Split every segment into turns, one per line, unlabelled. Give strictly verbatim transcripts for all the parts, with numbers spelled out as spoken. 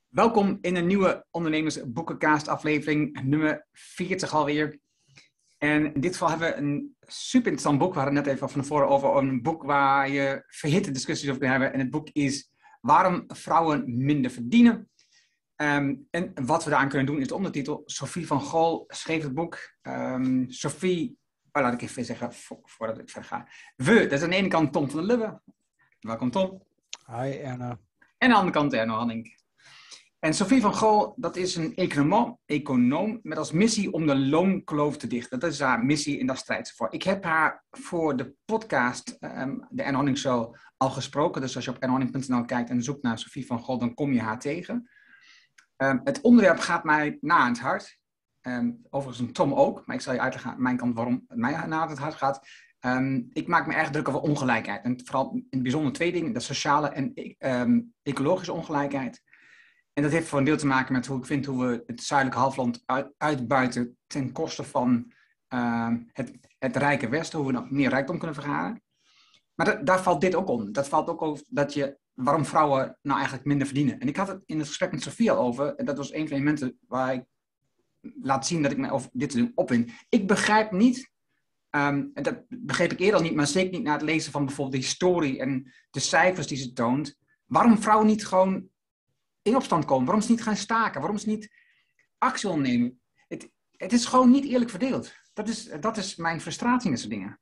Welkom in een nieuwe Ondernemersboekencast aflevering, nummer veertig alweer. En in dit geval hebben we een super interessant boek. We hadden het net even van tevoren over een boek waar je verhitte discussies over kunt hebben. En het boek is Waarom vrouwen minder verdienen. Um, en wat we daaraan kunnen doen is de ondertitel. Sophie van Gol schreef het boek. Um, Sophie, oh, laat ik even zeggen vo- voordat ik verder ga. We, dat is aan de ene kant Tom van der Lubbe. Welkom Tom.
Hi Erna.
En aan de andere kant Erno Hanning. En Sophie van Gol, dat is een econoom, econoom met als missie om de loonkloof te dichten. Dat is haar missie en daar strijdt ze voor. Ik heb haar voor de podcast, um, de Erno Hanning Show, al gesproken. Dus als je op erno hanning punt n l kijkt en zoekt naar Sophie van Gol, dan kom je haar tegen. Um, het onderwerp gaat mij na aan het hart. Um, overigens een Tom ook, maar ik zal je uitleggen aan mijn kant waarom het mij na aan het hart gaat. Um, ik maak me erg druk over ongelijkheid. En vooral in het bijzonder twee dingen, de sociale en um, ecologische ongelijkheid. En dat heeft voor een deel te maken met hoe ik vind hoe we het zuidelijke halfland uit, uitbuiten ten koste van uh, het, het rijke Westen, hoe we nog meer rijkdom kunnen vergaren. Maar dat, daar valt dit ook om. Dat valt ook over dat je, waarom vrouwen nou eigenlijk minder verdienen. En ik had het in het gesprek met Sophie al over, en dat was een van de momenten waar ik laat zien dat ik me over dit te doen opwin. Ik begrijp niet, um, en dat begreep ik eerder al niet, maar zeker niet na het lezen van bijvoorbeeld de historie en de cijfers die ze toont, waarom vrouwen niet gewoon in opstand komen, waarom ze niet gaan staken, waarom ze niet actie ondernemen. Het, het is gewoon niet eerlijk verdeeld. Dat is, dat is mijn frustratie met zo'n dingen.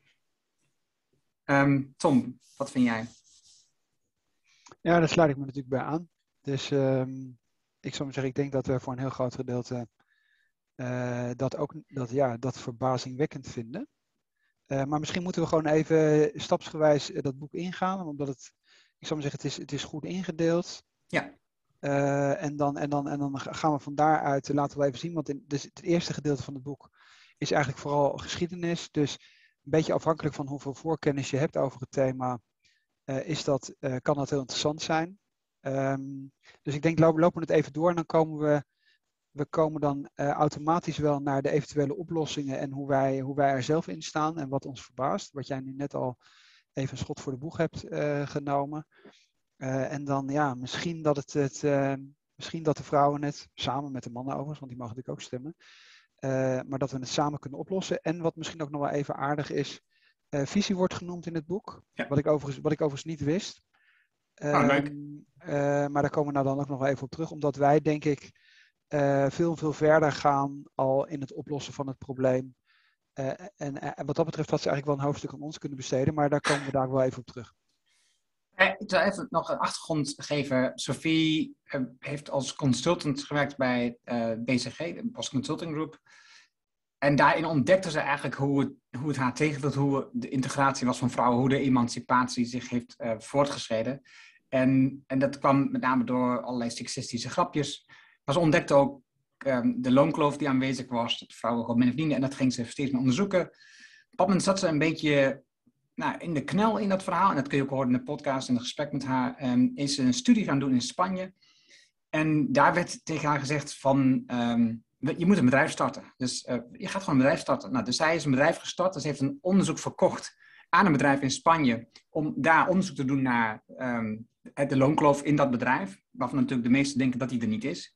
Um, Tom, wat vind jij?
Ja, daar sluit ik me natuurlijk bij aan. Dus um, ik zou maar zeggen, ik denk dat we voor een heel groot gedeelte uh, dat ook dat, ja, dat verbazingwekkend vinden. Uh, maar misschien moeten we gewoon even stapsgewijs uh, dat boek ingaan, omdat het, ik zou maar zeggen, het is, het is goed ingedeeld.
Ja.
Uh, en, dan, en, dan, en dan gaan we van daaruit, uh, laten we even zien, want in, dus het eerste gedeelte van het boek is eigenlijk vooral geschiedenis. Dus een beetje afhankelijk van hoeveel voorkennis je hebt over het thema, uh, is dat, uh, kan dat heel interessant zijn. Um, dus ik denk, lopen we het even door en dan komen we, we komen dan uh, automatisch wel naar de eventuele oplossingen en hoe wij, hoe wij er zelf in staan en wat ons verbaast. Wat jij nu net al even een schot voor de boeg hebt uh, genomen. Uh, en dan ja, misschien dat, het, het, uh, misschien dat de vrouwen het, samen met de mannen overigens, want die mogen natuurlijk ook stemmen, uh, maar dat we het samen kunnen oplossen. En wat misschien ook nog wel even aardig is, uh, visie wordt genoemd in het boek, ja. wat, ik overigens, wat ik overigens niet wist. Uh,
oh, leuk.
Uh, maar daar komen we nou dan ook nog wel even op terug, omdat wij denk ik uh, veel, veel verder gaan al in het oplossen van het probleem. Uh, en, en wat dat betreft had ze eigenlijk wel een hoofdstuk aan ons kunnen besteden, maar daar komen we daar wel even op terug.
Ik zal even nog een achtergrond geven. Sophie uh, heeft als consultant gewerkt bij uh, B C G, de Boston Consulting Group. En daarin ontdekte ze eigenlijk hoe het, hoe het haar tegenviel, hoe de integratie was van vrouwen, hoe de emancipatie zich heeft uh, voortgeschreden. En, en dat kwam met name door allerlei seksistische grapjes. Maar ze ontdekte ook um, de loonkloof die aanwezig was, dat vrouwen gewoon minder verdienen. En dat ging ze steeds meer onderzoeken. Op een moment zat ze een beetje nou, in de knel in dat verhaal. En dat kun je ook horen in de podcast en het gesprek met haar. Um, is ze een studie gaan doen in Spanje. En daar werd tegen haar gezegd van, um, je moet een bedrijf starten. Dus uh, je gaat gewoon een bedrijf starten. Nou, dus zij is een bedrijf gestart. Dus ze heeft een onderzoek verkocht aan een bedrijf in Spanje. Om daar onderzoek te doen naar um, de loonkloof in dat bedrijf. Waarvan natuurlijk de meesten denken dat die er niet is.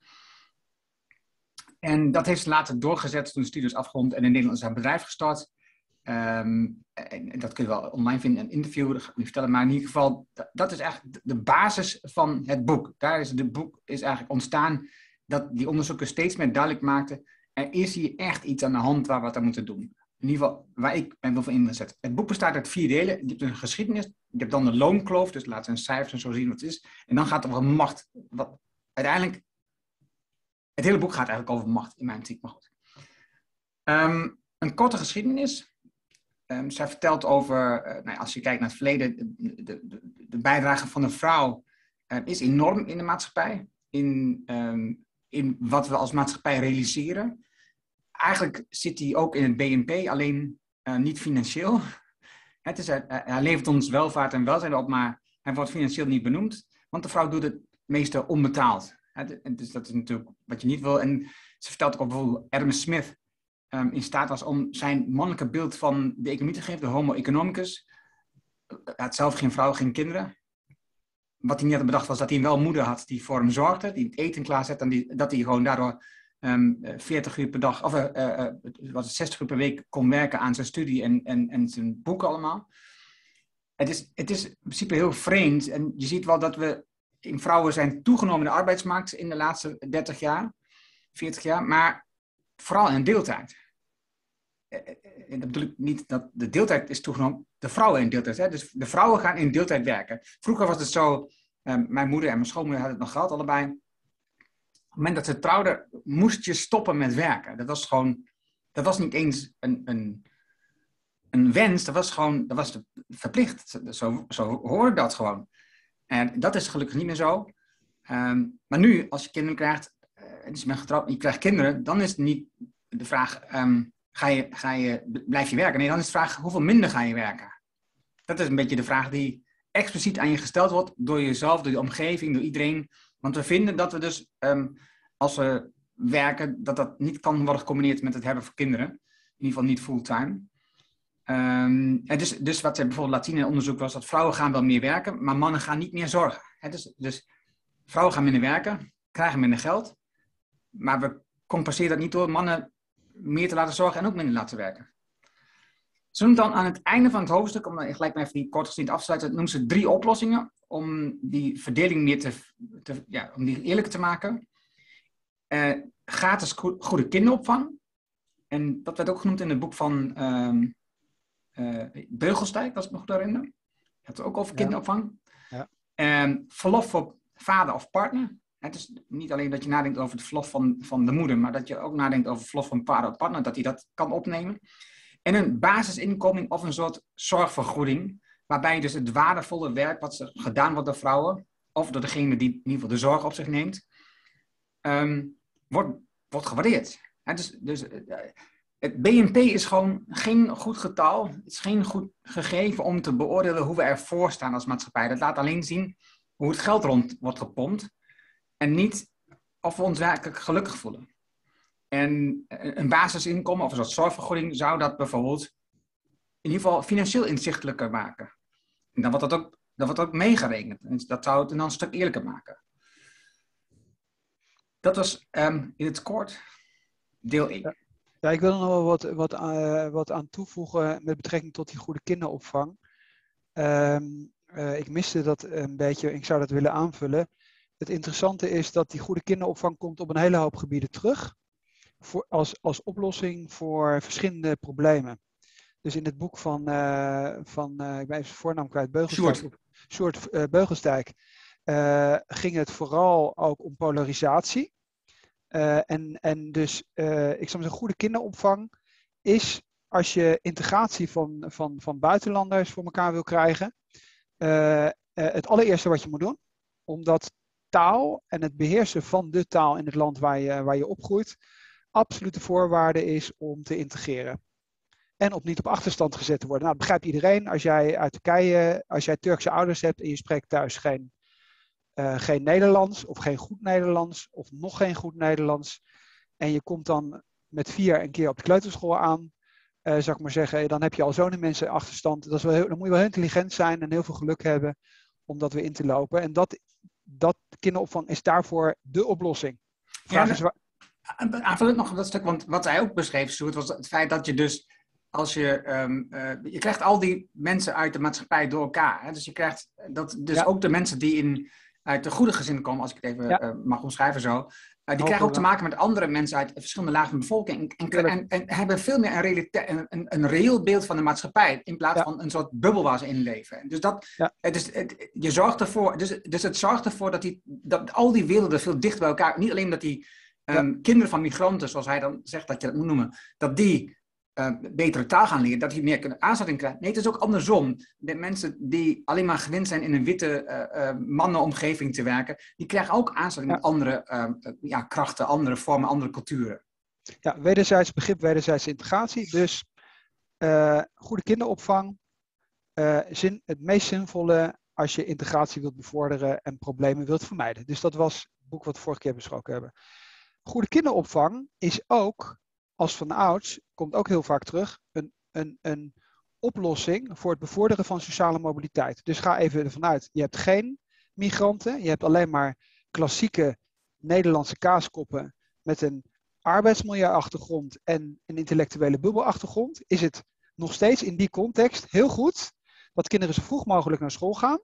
En dat heeft ze later doorgezet toen de studie is afgerond. En in Nederland is haar bedrijf gestart. Um, en dat kun je wel online vinden in een interview, dat ga ik niet vertellen. Maar in ieder geval, dat is eigenlijk de basis van het boek. Daar is het boek is eigenlijk ontstaan dat die onderzoeken steeds meer duidelijk maakten. Er is hier echt iets aan de hand waar we wat aan moeten doen. In ieder geval, waar ik ben wel voor ingezet. Het boek bestaat uit vier delen. Je hebt een geschiedenis, je hebt dan de loonkloof, dus laten we een cijfers en zo zien wat het is. En dan gaat het over macht. Wat, uiteindelijk, het hele boek gaat eigenlijk over macht, in mijn optiek, maar goed. Um, een korte geschiedenis. Um, zij vertelt over, uh, nou, als je kijkt naar het verleden, de, de, de bijdrage van een vrouw uh, is enorm in de maatschappij. In, um, in wat we als maatschappij realiseren. Eigenlijk zit die ook in het B N P, alleen uh, niet financieel. Het is, uh, hij levert ons welvaart en welzijn op, maar hij wordt financieel niet benoemd. Want de vrouw doet het meeste onbetaald. Het, dus dat is natuurlijk wat je niet wil. En ze vertelt ook bijvoorbeeld Adam Smith. Um, in staat was om zijn mannelijke beeld van de economie te geven, de homo economicus. Hij had zelf geen vrouw, geen kinderen. wat hij niet had bedacht was dat hij wel een moeder had die voor hem zorgde, die het eten klaarzette en die, dat hij gewoon daardoor um, veertig uur per dag, of uh, uh, was het zestig uur per week kon werken aan zijn studie en, en, en zijn boeken allemaal. Het is, het is in principe heel vreemd en je ziet wel dat we in vrouwen zijn toegenomen in de arbeidsmarkt in de laatste dertig jaar, veertig jaar, maar vooral in deeltijd. En dat bedoel ik niet dat de deeltijd is toegenomen, de vrouwen in deeltijd. Hè? Dus de vrouwen gaan in deeltijd werken. Vroeger was het zo, um, mijn moeder en mijn schoonmoeder hadden het nog gehad allebei. Op het moment dat ze trouwden, moest je stoppen met werken. Dat was gewoon, dat was niet eens een, een, een wens, dat was gewoon, dat was verplicht. Zo, zo hoorde dat gewoon. En dat is gelukkig niet meer zo. Um, maar nu, als je kinderen krijgt, uh, dus je bent getrouwd en je krijgt kinderen, dan is het niet de vraag, um, ga je, ga je, blijf je werken? Nee, dan is de vraag, hoeveel minder ga je werken? Dat is een beetje de vraag die expliciet aan je gesteld wordt door jezelf, door je omgeving, door iedereen. Want we vinden dat we dus, um, als we werken, dat dat niet kan worden gecombineerd met het hebben van kinderen. In ieder geval niet fulltime. Um, en dus, dus wat ze bijvoorbeeld laat zien in onderzoek was dat vrouwen gaan wel meer werken, maar mannen gaan niet meer zorgen. He, dus, dus vrouwen gaan minder werken, krijgen minder geld, maar we compenseren dat niet door mannen meer te laten zorgen en ook minder laten werken. Ze noemt dan aan het einde van het hoofdstuk, om dan gelijk maar even die kort gezien af te sluiten, noemt ze drie oplossingen om die verdeling meer te, te, ja, om die eerlijker te maken. Uh, gratis goede kinderopvang. En dat werd ook genoemd in het boek van um, uh, Beugelsdijk, als ik me goed herinner. Je had het ook over kinderopvang.
Ja.
Um, verlof voor vader of partner. Het is niet alleen dat je nadenkt over het verlof van, van de moeder, maar dat je ook nadenkt over het verlof van vader of partner, dat hij dat kan opnemen. En een basisinkomen of een soort zorgvergoeding, waarbij dus het waardevolle werk wat gedaan wordt door vrouwen, of door degene die in ieder geval de zorg op zich neemt, um, wordt, wordt gewaardeerd. He, dus, dus, uh, het B N P is gewoon geen goed getal, het is geen goed gegeven om te beoordelen hoe we ervoor staan als maatschappij. Dat laat alleen zien hoe het geld rond wordt gepompt en niet of we ons werkelijk gelukkig voelen. En een basisinkomen of een soort zorgvergoeding zou dat bijvoorbeeld in ieder geval financieel inzichtelijker maken. En dan wordt dat ook, dan wordt dat ook meegerekend. En dat zou het dan een stuk eerlijker maken. Dat was um, in het kort deel één.
Ja, ja, ik wil er nog wel wat, wat, uh, wat aan toevoegen met betrekking tot die goede kinderopvang. Um, uh, ik miste dat een beetje, ik zou dat willen aanvullen. Het interessante is dat die goede kinderopvang komt op een hele hoop gebieden terug. Voor, als, als oplossing voor verschillende problemen. Dus in het boek van, uh, van uh, ik ben even zijn voornaam kwijt, Beugelsdijk, Sjoerd uh, Beugelsdijk, uh, ging het vooral ook om polarisatie. Uh, en, en dus, uh, ik zou zeggen, goede kinderopvang is als je integratie van, van, van buitenlanders voor elkaar wil krijgen, uh, uh, het allereerste wat je moet doen, omdat taal en het beheersen van de taal in het land waar je, waar je opgroeit, absolute voorwaarde is om te integreren. En om niet op achterstand gezet te worden. Nou, dat begrijpt iedereen. Als jij uit Turkije, als jij Turkse ouders hebt en je spreekt thuis geen, uh, geen Nederlands of geen goed Nederlands of nog geen goed Nederlands. En je komt dan met vier een keer op de kleuterschool aan, uh, zou ik maar zeggen, dan heb je al zo'n mensen achterstand. Dat is wel heel, dan moet je wel heel intelligent zijn en heel veel geluk hebben om dat weer in te lopen. En dat, dat kinderopvang is daarvoor de oplossing. Vraag
ja,
is waar...
Aanvullend nog dat stuk, want wat hij ook beschreef, Sjoerd, was het feit dat je dus, als je, um, uh, je krijgt al die mensen uit de maatschappij door elkaar. Hè? Dus je krijgt, dat, dus ja. ook de mensen die in, uit de goede gezinnen komen, als ik het even ja. uh, mag omschrijven zo, uh, die Hoop krijgen ook te maken met andere mensen uit verschillende lagen van de bevolking. En, en, en, en hebben veel meer een, realite- een, een, een reëel beeld van de maatschappij, in plaats ja. van een soort bubbel waar ze in leven. Dus dat, ja. het is, het, je zorgt ervoor, dus, dus het zorgt ervoor dat, die, dat al die werelden veel dichter bij elkaar, niet alleen dat die Um, ja. kinderen van migranten, zoals hij dan zegt dat je dat moet noemen, dat die uh, betere taal gaan leren, dat die meer kunnen aanzetting krijgen. Nee, het is ook andersom. De mensen die alleen maar gewend zijn in een witte uh, uh, mannenomgeving te werken, die krijgen ook aanzetting ja. met andere uh, uh, ja, krachten, andere vormen, andere culturen.
Ja, wederzijds begrip, wederzijds integratie. Dus uh, goede kinderopvang, uh, zin, het meest zinvolle als je integratie wilt bevorderen en problemen wilt vermijden. Dus dat was het boek wat we vorige keer besproken hebben. Goede kinderopvang is ook, als van ouds, komt ook heel vaak terug, een, een, een oplossing voor het bevorderen van sociale mobiliteit. Dus ga even ervan uit, je hebt geen migranten. Je hebt alleen maar klassieke Nederlandse kaaskoppen met een arbeidsmilieuachtergrond en een intellectuele bubbelachtergrond. Is het nog steeds in die context heel goed dat kinderen zo vroeg mogelijk naar school gaan.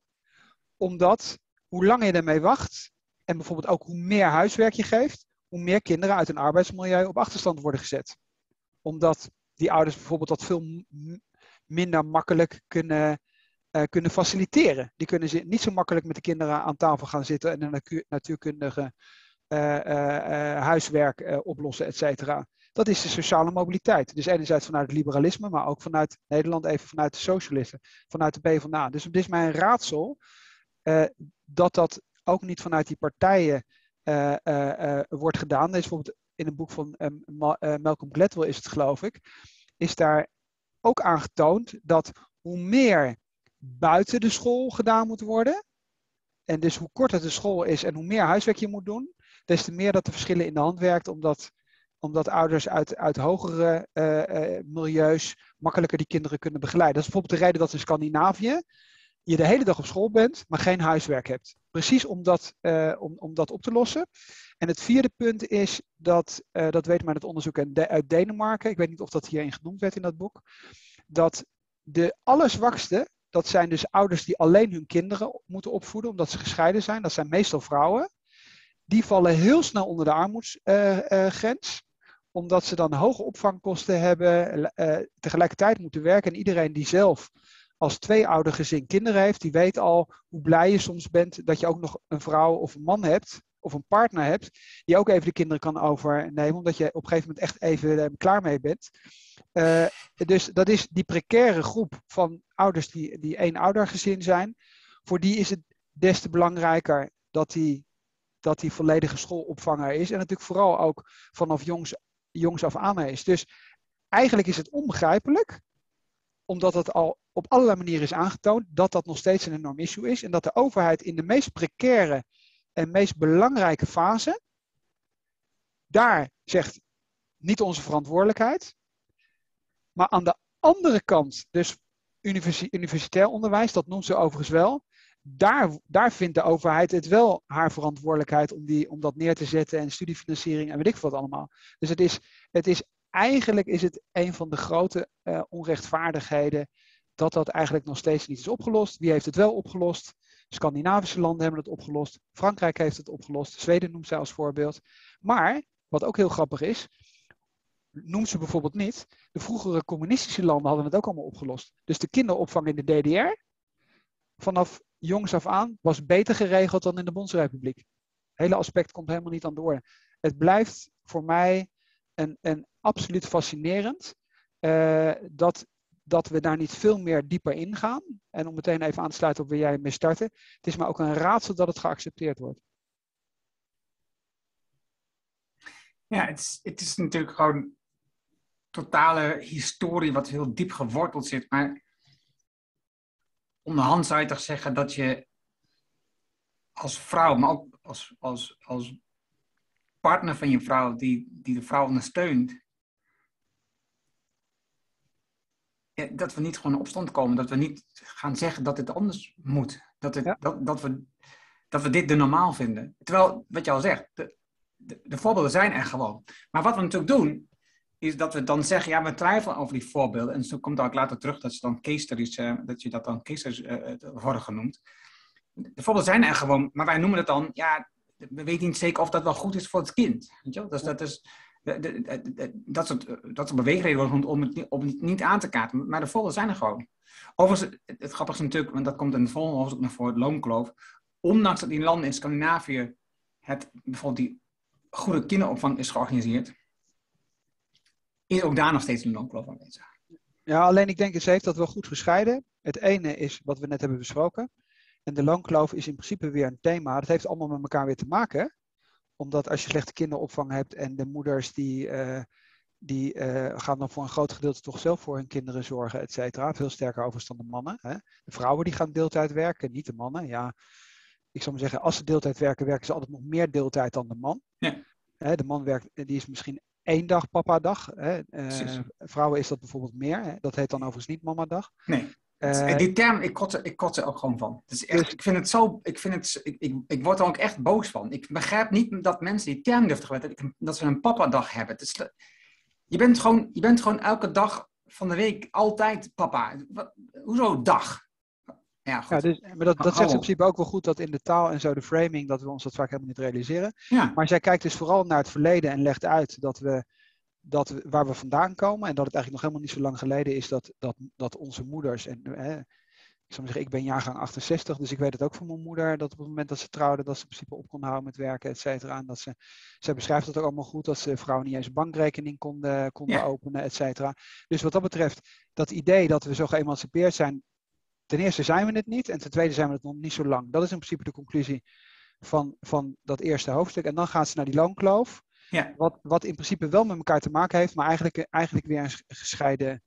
Omdat hoe langer je ermee wacht en bijvoorbeeld ook hoe meer huiswerk je geeft, hoe meer kinderen uit een arbeidsmilieu op achterstand worden gezet. Omdat die ouders bijvoorbeeld dat veel m- minder makkelijk kunnen, uh, kunnen faciliteren. Die kunnen ze niet zo makkelijk met de kinderen aan tafel gaan zitten en een natu- natuurkundige uh, uh, uh, huiswerk uh, oplossen, et cetera. Dat is de sociale mobiliteit. Dus enerzijds vanuit het liberalisme, maar ook vanuit Nederland, even vanuit de socialisten, vanuit de PvdA. Dus het is mij een raadsel uh, dat dat ook niet vanuit die partijen uh, uh, uh, wordt gedaan. Er is bijvoorbeeld in een boek van um, Ma- uh, Malcolm Gladwell is het, geloof ik, is daar ook aangetoond dat hoe meer buiten de school gedaan moet worden, en dus hoe korter de school is en hoe meer huiswerk je moet doen, des te meer dat de verschillen in de hand werkt, omdat, omdat ouders uit, uit hogere uh, uh, milieus makkelijker die kinderen kunnen begeleiden. Dat is bijvoorbeeld de reden dat in Scandinavië je de hele dag op school bent, maar geen huiswerk hebt. Precies om dat, uh, om, om dat op te lossen. En het vierde punt is, dat, uh, dat weet men uit het onderzoek uit Denemarken, ik weet niet of dat hierin genoemd werd in dat boek, dat de allerzwakste, dat zijn dus ouders die alleen hun kinderen moeten opvoeden, omdat ze gescheiden zijn, dat zijn meestal vrouwen, die vallen heel snel onder de armoedsgrens, uh, uh, omdat ze dan hoge opvangkosten hebben, uh, tegelijkertijd moeten werken en iedereen die zelf als tweeoudergezin kinderen heeft, die weet al hoe blij je soms bent dat je ook nog een vrouw of een man hebt, of een partner hebt, die ook even de kinderen kan overnemen, omdat je op een gegeven moment echt even uh, klaar mee bent. Uh, dus dat is die precaire groep van ouders die, die één oudergezin zijn. Voor die is het des te belangrijker dat die, dat die volledige schoolopvanger is. En natuurlijk vooral ook vanaf jongs, jongs af aan is. Dus eigenlijk is het onbegrijpelijk, omdat het al op allerlei manieren is aangetoond, dat dat nog steeds een enorm issue is. En dat de overheid in de meest precaire en meest belangrijke fase, daar zegt niet onze verantwoordelijkheid. Maar aan de andere kant, dus universi- universitair onderwijs, dat noemt ze overigens wel, daar, daar vindt de overheid het wel haar verantwoordelijkheid om, die, om dat neer te zetten en studiefinanciering en weet ik wat allemaal. Dus het is, het is eigenlijk is het een van de grote uh, onrechtvaardigheden dat dat eigenlijk nog steeds niet is opgelost. Wie heeft het wel opgelost? Scandinavische landen hebben het opgelost. Frankrijk heeft het opgelost. Zweden noemt zij als voorbeeld. Maar, wat ook heel grappig is, noemt ze bijvoorbeeld niet, de vroegere communistische landen hadden het ook allemaal opgelost. Dus de kinderopvang in de D D R, vanaf jongs af aan, was beter geregeld dan in de Bondsrepubliek. Het hele aspect komt helemaal niet aan de orde. Het blijft voor mij een, een absoluut fascinerend uh, dat, dat we daar niet veel meer dieper in gaan. En om meteen even aan te sluiten op waar jij mee startte. Het is maar ook een raadsel dat het geaccepteerd wordt.
Ja, het is, het is natuurlijk gewoon totale historie wat heel diep geworteld zit. Maar onderhand zou je toch zeggen dat je als vrouw, maar ook als, als, als partner van je vrouw die, die de vrouw ondersteunt, ja, dat we niet gewoon in opstand komen. Dat we niet gaan zeggen dat het anders moet. Dat, het,
Ja.
dat, dat, we, dat we dit de normaal vinden. Terwijl, wat je al zegt, de, de, de voorbeelden zijn er gewoon. Maar wat we natuurlijk doen, is dat we dan zeggen, ja, we twijfelen over die voorbeelden. En zo komt ook later terug dat, ze dan case studies, uh, dat je dat dan case studies uh, worden genoemd. De voorbeelden zijn er gewoon, maar wij noemen het dan, ja, we weten niet zeker of dat wel goed is voor het kind. Weet je wel? Dus dat is, de, de, de, de, dat soort, dat soort beweegreden worden om het, om het niet aan te kaarten. Maar de voorbeelden zijn er gewoon. Overigens, het, het grappige is natuurlijk, want dat komt in het volgende hoofdstuk naar voren, het loonkloof. Ondanks dat in landen in Scandinavië het, bijvoorbeeld die goede kinderopvang is georganiseerd, is ook daar nog steeds een loonkloof aanwezig.
Ja, alleen ik denk, ze heeft dat wel goed gescheiden. Het ene is wat we net hebben besproken. En de loonkloof is in principe weer een thema. Dat heeft allemaal met elkaar weer te maken. Omdat als je slechte kinderopvang hebt en de moeders die, uh, die uh, gaan dan voor een groot gedeelte toch zelf voor hun kinderen zorgen, et cetera. Veel sterker overigens dan de mannen. Hè? De vrouwen die gaan deeltijd werken, niet de mannen. Ja, ik zou maar zeggen, als ze deeltijd werken, werken ze altijd nog meer deeltijd dan de man.
Ja.
Hè, de man werkt, die is misschien één dag papa-dag. Hè? Uh, vrouwen is dat bijvoorbeeld meer. Hè? Dat heet dan overigens niet mama-dag.
Nee.
Uh,
die term, ik kot, er, ik kot er ook gewoon van. Het is echt,
dus,
ik vind het zo, ik, vind het, ik, ik, ik word er ook echt boos van. Ik begrijp niet dat mensen die term durven te gebruiken, dat ze een papa-dag hebben. Het is, je, bent gewoon, je bent gewoon elke dag van de week altijd papa. Wat, hoezo dag? Ja, goed.
ja, dus, maar dat, dat
Hou
zegt in
op.
principe ook wel goed dat in de taal en zo de framing, dat we ons dat vaak helemaal niet realiseren.
Ja.
Maar zij kijkt dus vooral naar het verleden en legt uit dat we, dat we waar we vandaan komen en dat het eigenlijk nog helemaal niet zo lang geleden is dat, dat, dat onze moeders, en hè, ik zou zeggen, ik ben jaargang achtenzestig, dus ik weet het ook van mijn moeder, dat op het moment dat ze trouwde, dat ze in principe op kon houden met werken, et cetera. En dat ze, zij beschrijft het ook allemaal goed, dat ze vrouwen niet eens een bankrekening konden, konden
Ja.
openen, et cetera. Dus wat dat betreft, dat idee dat we zo geëmancipeerd zijn, ten eerste zijn we het niet en ten tweede zijn we het nog niet zo lang. Dat is in principe de conclusie van, van dat eerste hoofdstuk. En dan gaat ze naar die loonkloof,
Ja.
wat, wat in principe wel met elkaar te maken heeft, maar eigenlijk, eigenlijk weer een gescheiden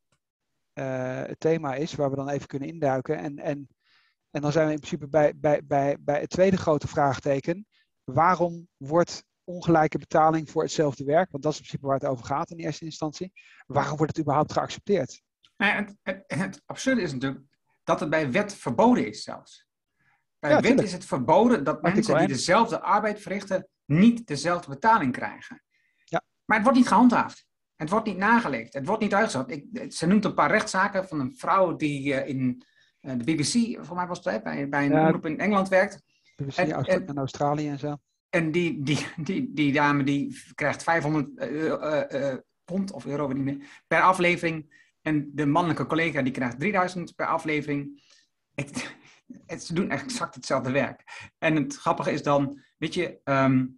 uh, thema is, waar we dan even kunnen induiken. En, en, en dan zijn we in principe bij, bij, bij, bij het tweede grote vraagteken. Waarom wordt ongelijke betaling voor hetzelfde werk, want dat is in principe waar het over gaat in eerste instantie, waarom wordt het überhaupt geaccepteerd?
Nou, het, het, het absurde is natuurlijk dat het bij wet verboden is zelfs. Bij
Ja,
wet
tuurlijk.
is het verboden dat
Artikel
mensen die
één.
dezelfde arbeid verrichten niet dezelfde betaling krijgen.
Ja.
Maar het wordt niet gehandhaafd. Het wordt niet nageleefd. Het wordt niet uitgezet. Ik, ze noemt een paar rechtszaken van een vrouw die uh, in uh, de B B C, voor mij was het, bij, bij een
Ja,
omroep in Engeland werkt.
B B C
En,
Austra-
en,
en Australië en zo.
En die, die, die, die dame die krijgt vijfhonderd uh, uh, uh, pond of euro, weet niet meer, per aflevering. En de mannelijke collega die krijgt drieduizend per aflevering. Het, het, ze doen exact hetzelfde werk. En het grappige is dan, weet je, um,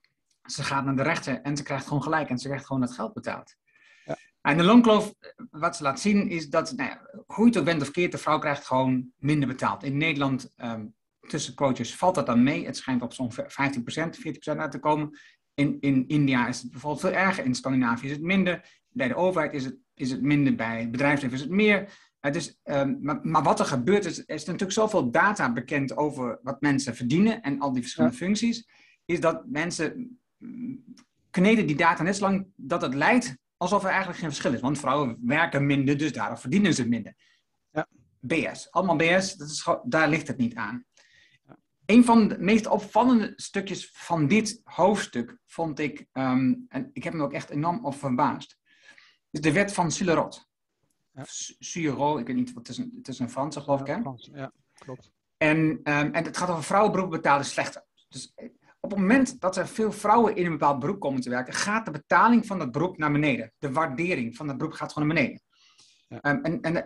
ze gaat naar de rechter en ze krijgt gewoon gelijk en ze krijgt gewoon het geld betaald.
Ja.
En de loonkloof, wat ze laat zien, is dat, nou ja, hoe je het ook bent of keert, de vrouw krijgt gewoon minder betaald. In Nederland, um, tussen quotes, valt dat dan mee. Het schijnt op zo'n vijftien procent, veertien procent uit te komen. In, in India is het bijvoorbeeld veel erger. In Scandinavië is het minder. Bij de overheid is het, is het minder. Bij het bedrijfsleven is het meer. Het is, um, maar, maar wat er gebeurt is, er is natuurlijk zoveel data bekend over wat mensen verdienen en al die verschillende ja. functies, is dat mensen kneden die data net zo lang dat het lijkt alsof er eigenlijk geen verschil is. Want vrouwen werken minder, dus daarom verdienen ze minder.
Ja.
B S. Allemaal B S, dat is, daar ligt het niet aan. Een van de meest opvallende stukjes van dit hoofdstuk vond ik, um, en ik heb me ook echt enorm op verbaasd, is de wet van Sullerot. Ja. Sullerot, ik weet niet, het is een, het is een Franse geloof ik, hè?
Ja, Frans, ja, klopt.
En, um, en het gaat over vrouwenberoepen betalen slechter. Dus op het moment dat er veel vrouwen in een bepaald beroep komen te werken, gaat de betaling van dat beroep naar beneden. De waardering van dat beroep gaat gewoon naar beneden. Ja. Um, en, en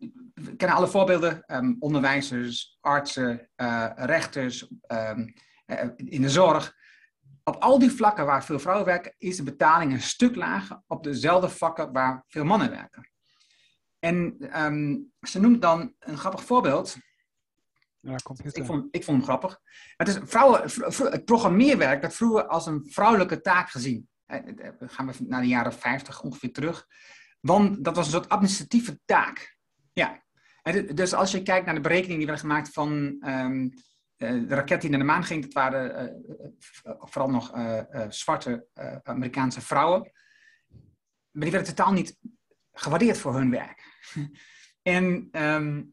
we kennen alle voorbeelden, um, onderwijzers, artsen, uh, rechters, um, uh, in de zorg. Op al die vlakken waar veel vrouwen werken, is de betaling een stuk lager op dezelfde vakken waar veel mannen werken. En um, ze noemt dan een grappig voorbeeld.
Ja, computer.
Ik vond, ik vond hem grappig. Het, is vrouwen, het programmeerwerk werd vroeger als een vrouwelijke taak gezien. Dan gaan we naar de jaren vijftig ongeveer terug. Want dat was een soort administratieve taak. Ja. En dus als je kijkt naar de berekeningen die werden gemaakt van um, de raket die naar de maan ging, dat waren uh, vooral nog uh, uh, zwarte uh, Amerikaanse vrouwen. Maar die werden totaal niet gewaardeerd voor hun werk. En um,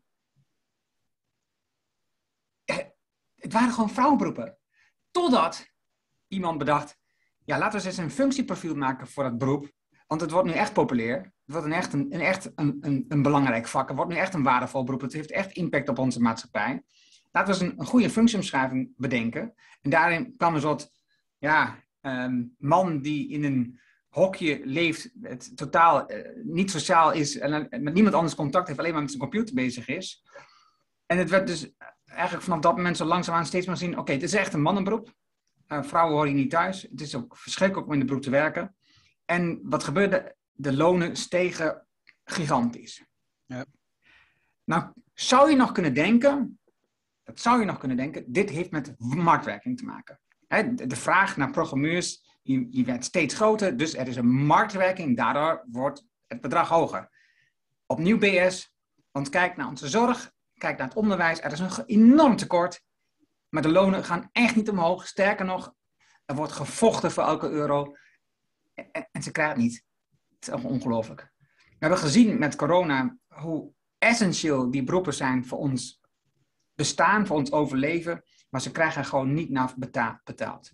het waren gewoon vrouwenberoepen. Totdat iemand bedacht, ja, laten we eens een functieprofiel maken voor dat beroep. Want het wordt nu echt populair. Het wordt een echt een, een, echt een, een, een belangrijk vak. Het wordt nu echt een waardevol beroep. Het heeft echt impact op onze maatschappij. Laten we eens een, een goede functieomschrijving bedenken. En daarin kwam een soort ja, um, man die in een hokje leeft, het totaal uh, niet sociaal is en uh, met niemand anders contact heeft, alleen maar met zijn computer bezig is. En het werd dus eigenlijk vanaf dat moment zo langzaamaan steeds meer zien, oké, okay, het is echt een mannenberoep. Uh, vrouwen horen hier niet thuis. Het is ook verschrikkelijk om in de beroep te werken. En wat gebeurde? De lonen stegen gigantisch.
Ja.
Nou, zou je nog kunnen denken, dat zou je nog kunnen denken, dit heeft met marktwerking te maken. He, de, de vraag naar programmeurs, die, die werd steeds groter, dus er is een marktwerking, daardoor wordt het bedrag hoger. Opnieuw B S, want kijk naar onze zorg, kijk naar het onderwijs, er is een enorm tekort, maar de lonen gaan echt niet omhoog. Sterker nog, er wordt gevochten voor elke euro. En, en ze krijgen het niet. Het is ongelooflijk. We hebben gezien met corona hoe essentieel die beroepen zijn voor ons bestaan, voor ons overleven, maar ze krijgen er gewoon niet naar beta- betaald.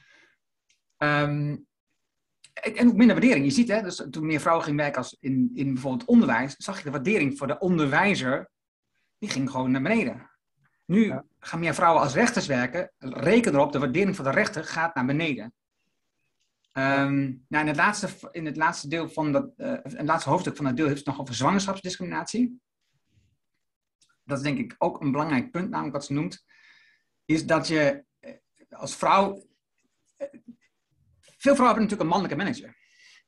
Um, en ook minder waardering. Je ziet, hè, dus toen meer vrouwen gingen werken als in, in bijvoorbeeld onderwijs, zag je de waardering voor de onderwijzer, die ging gewoon naar beneden. Nu ja. gaan meer vrouwen als rechters werken, reken erop, de waardering voor de rechter gaat naar beneden. Um, nou, in, het laatste, in het laatste deel van dat, uh, het laatste hoofdstuk van het deel heeft het nog over zwangerschapsdiscriminatie. Dat is denk ik ook een belangrijk punt, namelijk wat ze noemt, is dat je als vrouw, veel vrouwen hebben natuurlijk een mannelijke manager.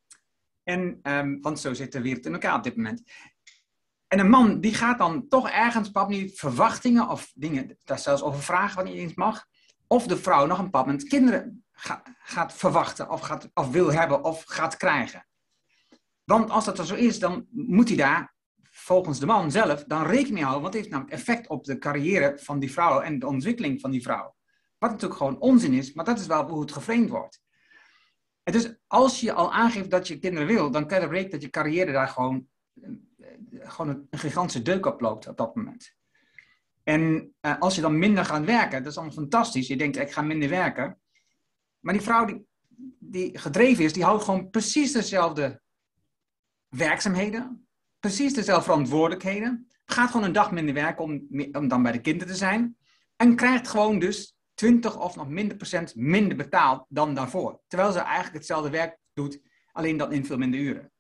En, um, want zo zit de wereld in elkaar op dit moment. En een man die gaat dan toch ergens, pap niet, verwachtingen of dingen, daar zelfs over vragen wat niet eens mag. Of de vrouw nog een pap met kinderen ga, gaat verwachten of, gaat, of wil hebben of gaat krijgen. Want als dat er zo is, dan moet hij daar volgens de man zelf dan rekening mee houden. Want het heeft namelijk effect op de carrière van die vrouw en de ontwikkeling van die vrouw. Wat natuurlijk gewoon onzin is, maar dat is wel hoe het geframed wordt. En dus als je al aangeeft dat je kinderen wil, dan kan je rekenen dat je carrière daar gewoon, gewoon een, een gigantische deuk op loopt op dat moment. En uh, als je dan minder gaat werken, dat is allemaal fantastisch. Je denkt, ik ga minder werken. Maar die vrouw die, die gedreven is, die houdt gewoon precies dezelfde werkzaamheden. Precies dezelfde verantwoordelijkheden. Gaat gewoon een dag minder werken om, om dan bij de kinderen te zijn. En krijgt gewoon dus twintig of nog minder procent minder betaald dan daarvoor. Terwijl ze eigenlijk hetzelfde werk doet, alleen dan in veel minder uren.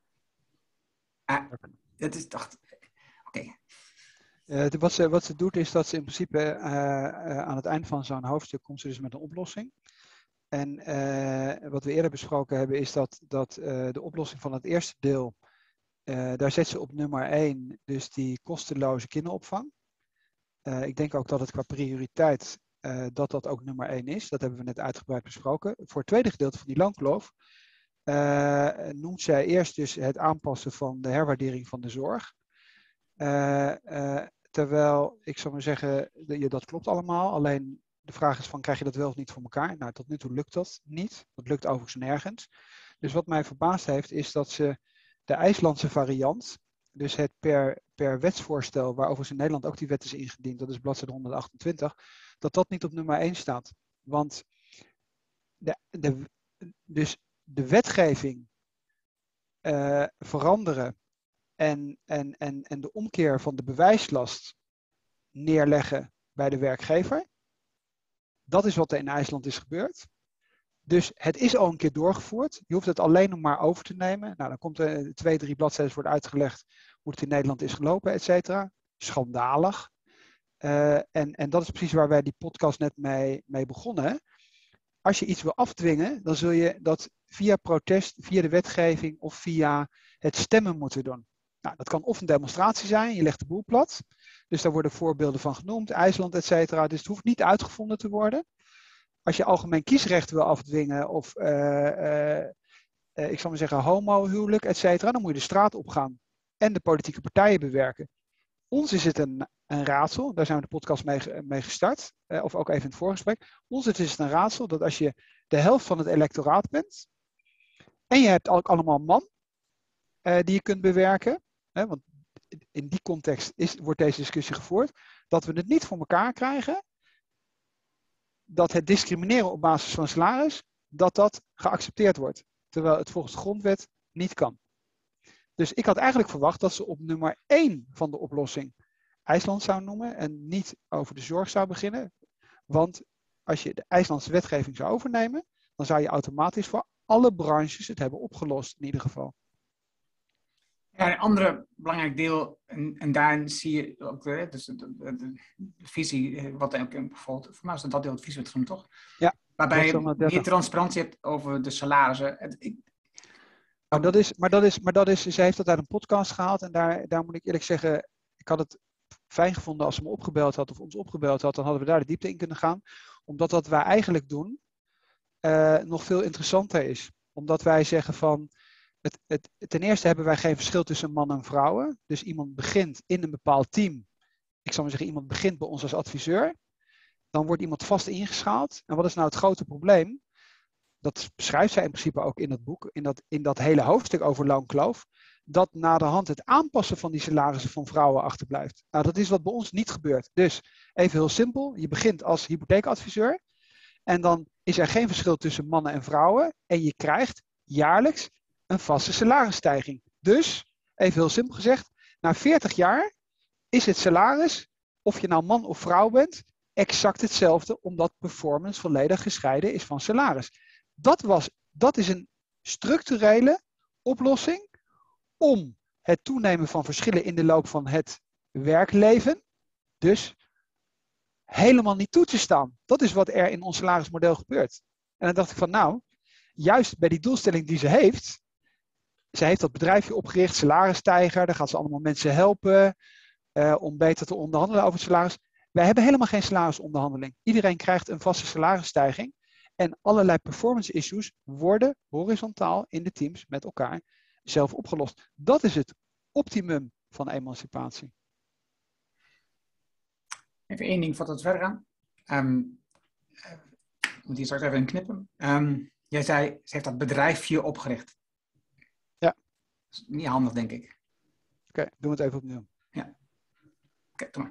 Uh, dat is toch... Oké. Okay.
Uh, wat, ze, wat ze doet is dat ze in principe uh, uh, aan het eind van zo'n hoofdstuk komt ze dus met een oplossing. En uh, wat we eerder besproken hebben is dat, dat uh, de oplossing van het eerste deel, uh, daar zet ze op nummer één, dus die kosteloze kinderopvang. Uh, ik denk ook dat het qua prioriteit, uh, dat dat ook nummer één is. Dat hebben we net uitgebreid besproken. Voor het tweede gedeelte van die loonkloof uh, noemt zij eerst dus het aanpassen van de herwaardering van de zorg. Uh, uh, terwijl, ik zou maar zeggen, dat, dat klopt allemaal. Alleen de vraag is van, krijg je dat wel of niet voor elkaar? Nou, tot nu toe lukt dat niet. Dat lukt overigens nergens. Dus wat mij verbaasd heeft, is dat ze de IJslandse variant, dus het per, per wetsvoorstel, waar overigens in Nederland ook die wet is ingediend, dat is bladzijde honderdachtentwintig, dat dat niet op nummer één staat. Want de, de, dus de wetgeving uh, veranderen en, en, en, en de omkeer van de bewijslast neerleggen bij de werkgever, dat is wat er in IJsland is gebeurd. Dus het is al een keer doorgevoerd. Je hoeft het alleen nog maar over te nemen. Nou, dan komt er twee, drie bladzijden wordt uitgelegd hoe het in Nederland is gelopen, et cetera. Schandalig. Uh, en, en dat is precies waar wij die podcast net mee, mee begonnen. Als je iets wil afdwingen, dan zul je dat via protest, via de wetgeving of via het stemmen moeten doen. Nou, dat kan of een demonstratie zijn, je legt de boel plat. Dus daar worden voorbeelden van genoemd, IJsland, et cetera. Dus het hoeft niet uitgevonden te worden. Als je algemeen kiesrecht wil afdwingen of, uh, uh, uh, ik zal maar zeggen, homohuwelijk, et cetera, dan moet je de straat opgaan en de politieke partijen bewerken. Ons is het een, een raadsel, daar zijn we de podcast mee, mee gestart, uh, of ook even in het voorgesprek. Ons is het een raadsel dat als je de helft van het electoraat bent en je hebt ook allemaal man uh, die je kunt bewerken, hè, want in die context is, wordt deze discussie gevoerd, dat we het niet voor elkaar krijgen, dat het discrimineren op basis van salaris, dat dat geaccepteerd wordt. Terwijl het volgens de grondwet niet kan. Dus ik had eigenlijk verwacht dat ze op nummer één van de oplossing IJsland zou noemen en niet over de zorg zou beginnen. Want als je de IJslandse wetgeving zou overnemen, dan zou je automatisch voor alle branches het hebben opgelost in ieder geval.
Ja, een ander belangrijk deel, en, en daarin zie je ook weer, dus de, de, de, de visie, wat ook bijvoorbeeld, voor mij is dat dat deel het visie wordt genoemd, toch?
Ja.
Waarbij je meer transparantie hebt over de salarissen. Ik,
maar, dat is, maar, dat is, maar dat is, ze heeft dat uit een podcast gehaald en daar, daar moet ik eerlijk zeggen, ik had het fijn gevonden als ze me opgebeld had of ons opgebeld had, dan hadden we daar de diepte in kunnen gaan. Omdat wat wij eigenlijk doen uh, nog veel interessanter is. Omdat wij zeggen van, Het, het, ten eerste hebben wij geen verschil tussen man en vrouwen. Dus iemand begint in een bepaald team. Ik zal maar zeggen, iemand begint bij ons als adviseur. Dan wordt iemand vast ingeschaald. En wat is nou het grote probleem? Dat beschrijft zij in principe ook in het boek. In dat, in dat hele hoofdstuk over loonkloof. dat na de hand het aanpassen van die salarissen van vrouwen achterblijft. Nou, dat is wat bij ons niet gebeurt. Dus even heel simpel, je begint als hypotheekadviseur en dan is er geen verschil tussen mannen en vrouwen en je krijgt jaarlijks een vaste salarisstijging. Dus, even heel simpel gezegd, na veertig jaar is het salaris, of je nou man of vrouw bent, exact hetzelfde, omdat performance volledig gescheiden is van salaris. Dat, was, dat is een structurele oplossing om het toenemen van verschillen in de loop van het werkleven dus helemaal niet toe te staan. Dat is wat er in ons salarismodel gebeurt. En dan dacht ik van nou, juist bij die doelstelling die ze heeft, ze heeft dat bedrijfje opgericht, Salarisstijger, daar gaat ze allemaal mensen helpen uh, om beter te onderhandelen over het salaris. Wij hebben helemaal geen salarisonderhandeling. Iedereen krijgt een vaste salarisstijging en allerlei performance issues worden horizontaal in de teams met elkaar zelf opgelost. Dat is het optimum van emancipatie.
Even één ding voordat we verder gaan. Um, uh, moet hier straks even knippen. Um, jij zei, ze heeft dat bedrijfje opgericht.
Ja.
Dat is niet handig, denk ik.
Oké, okay, doen we het even opnieuw.
Ja. Oké, okay, doe maar.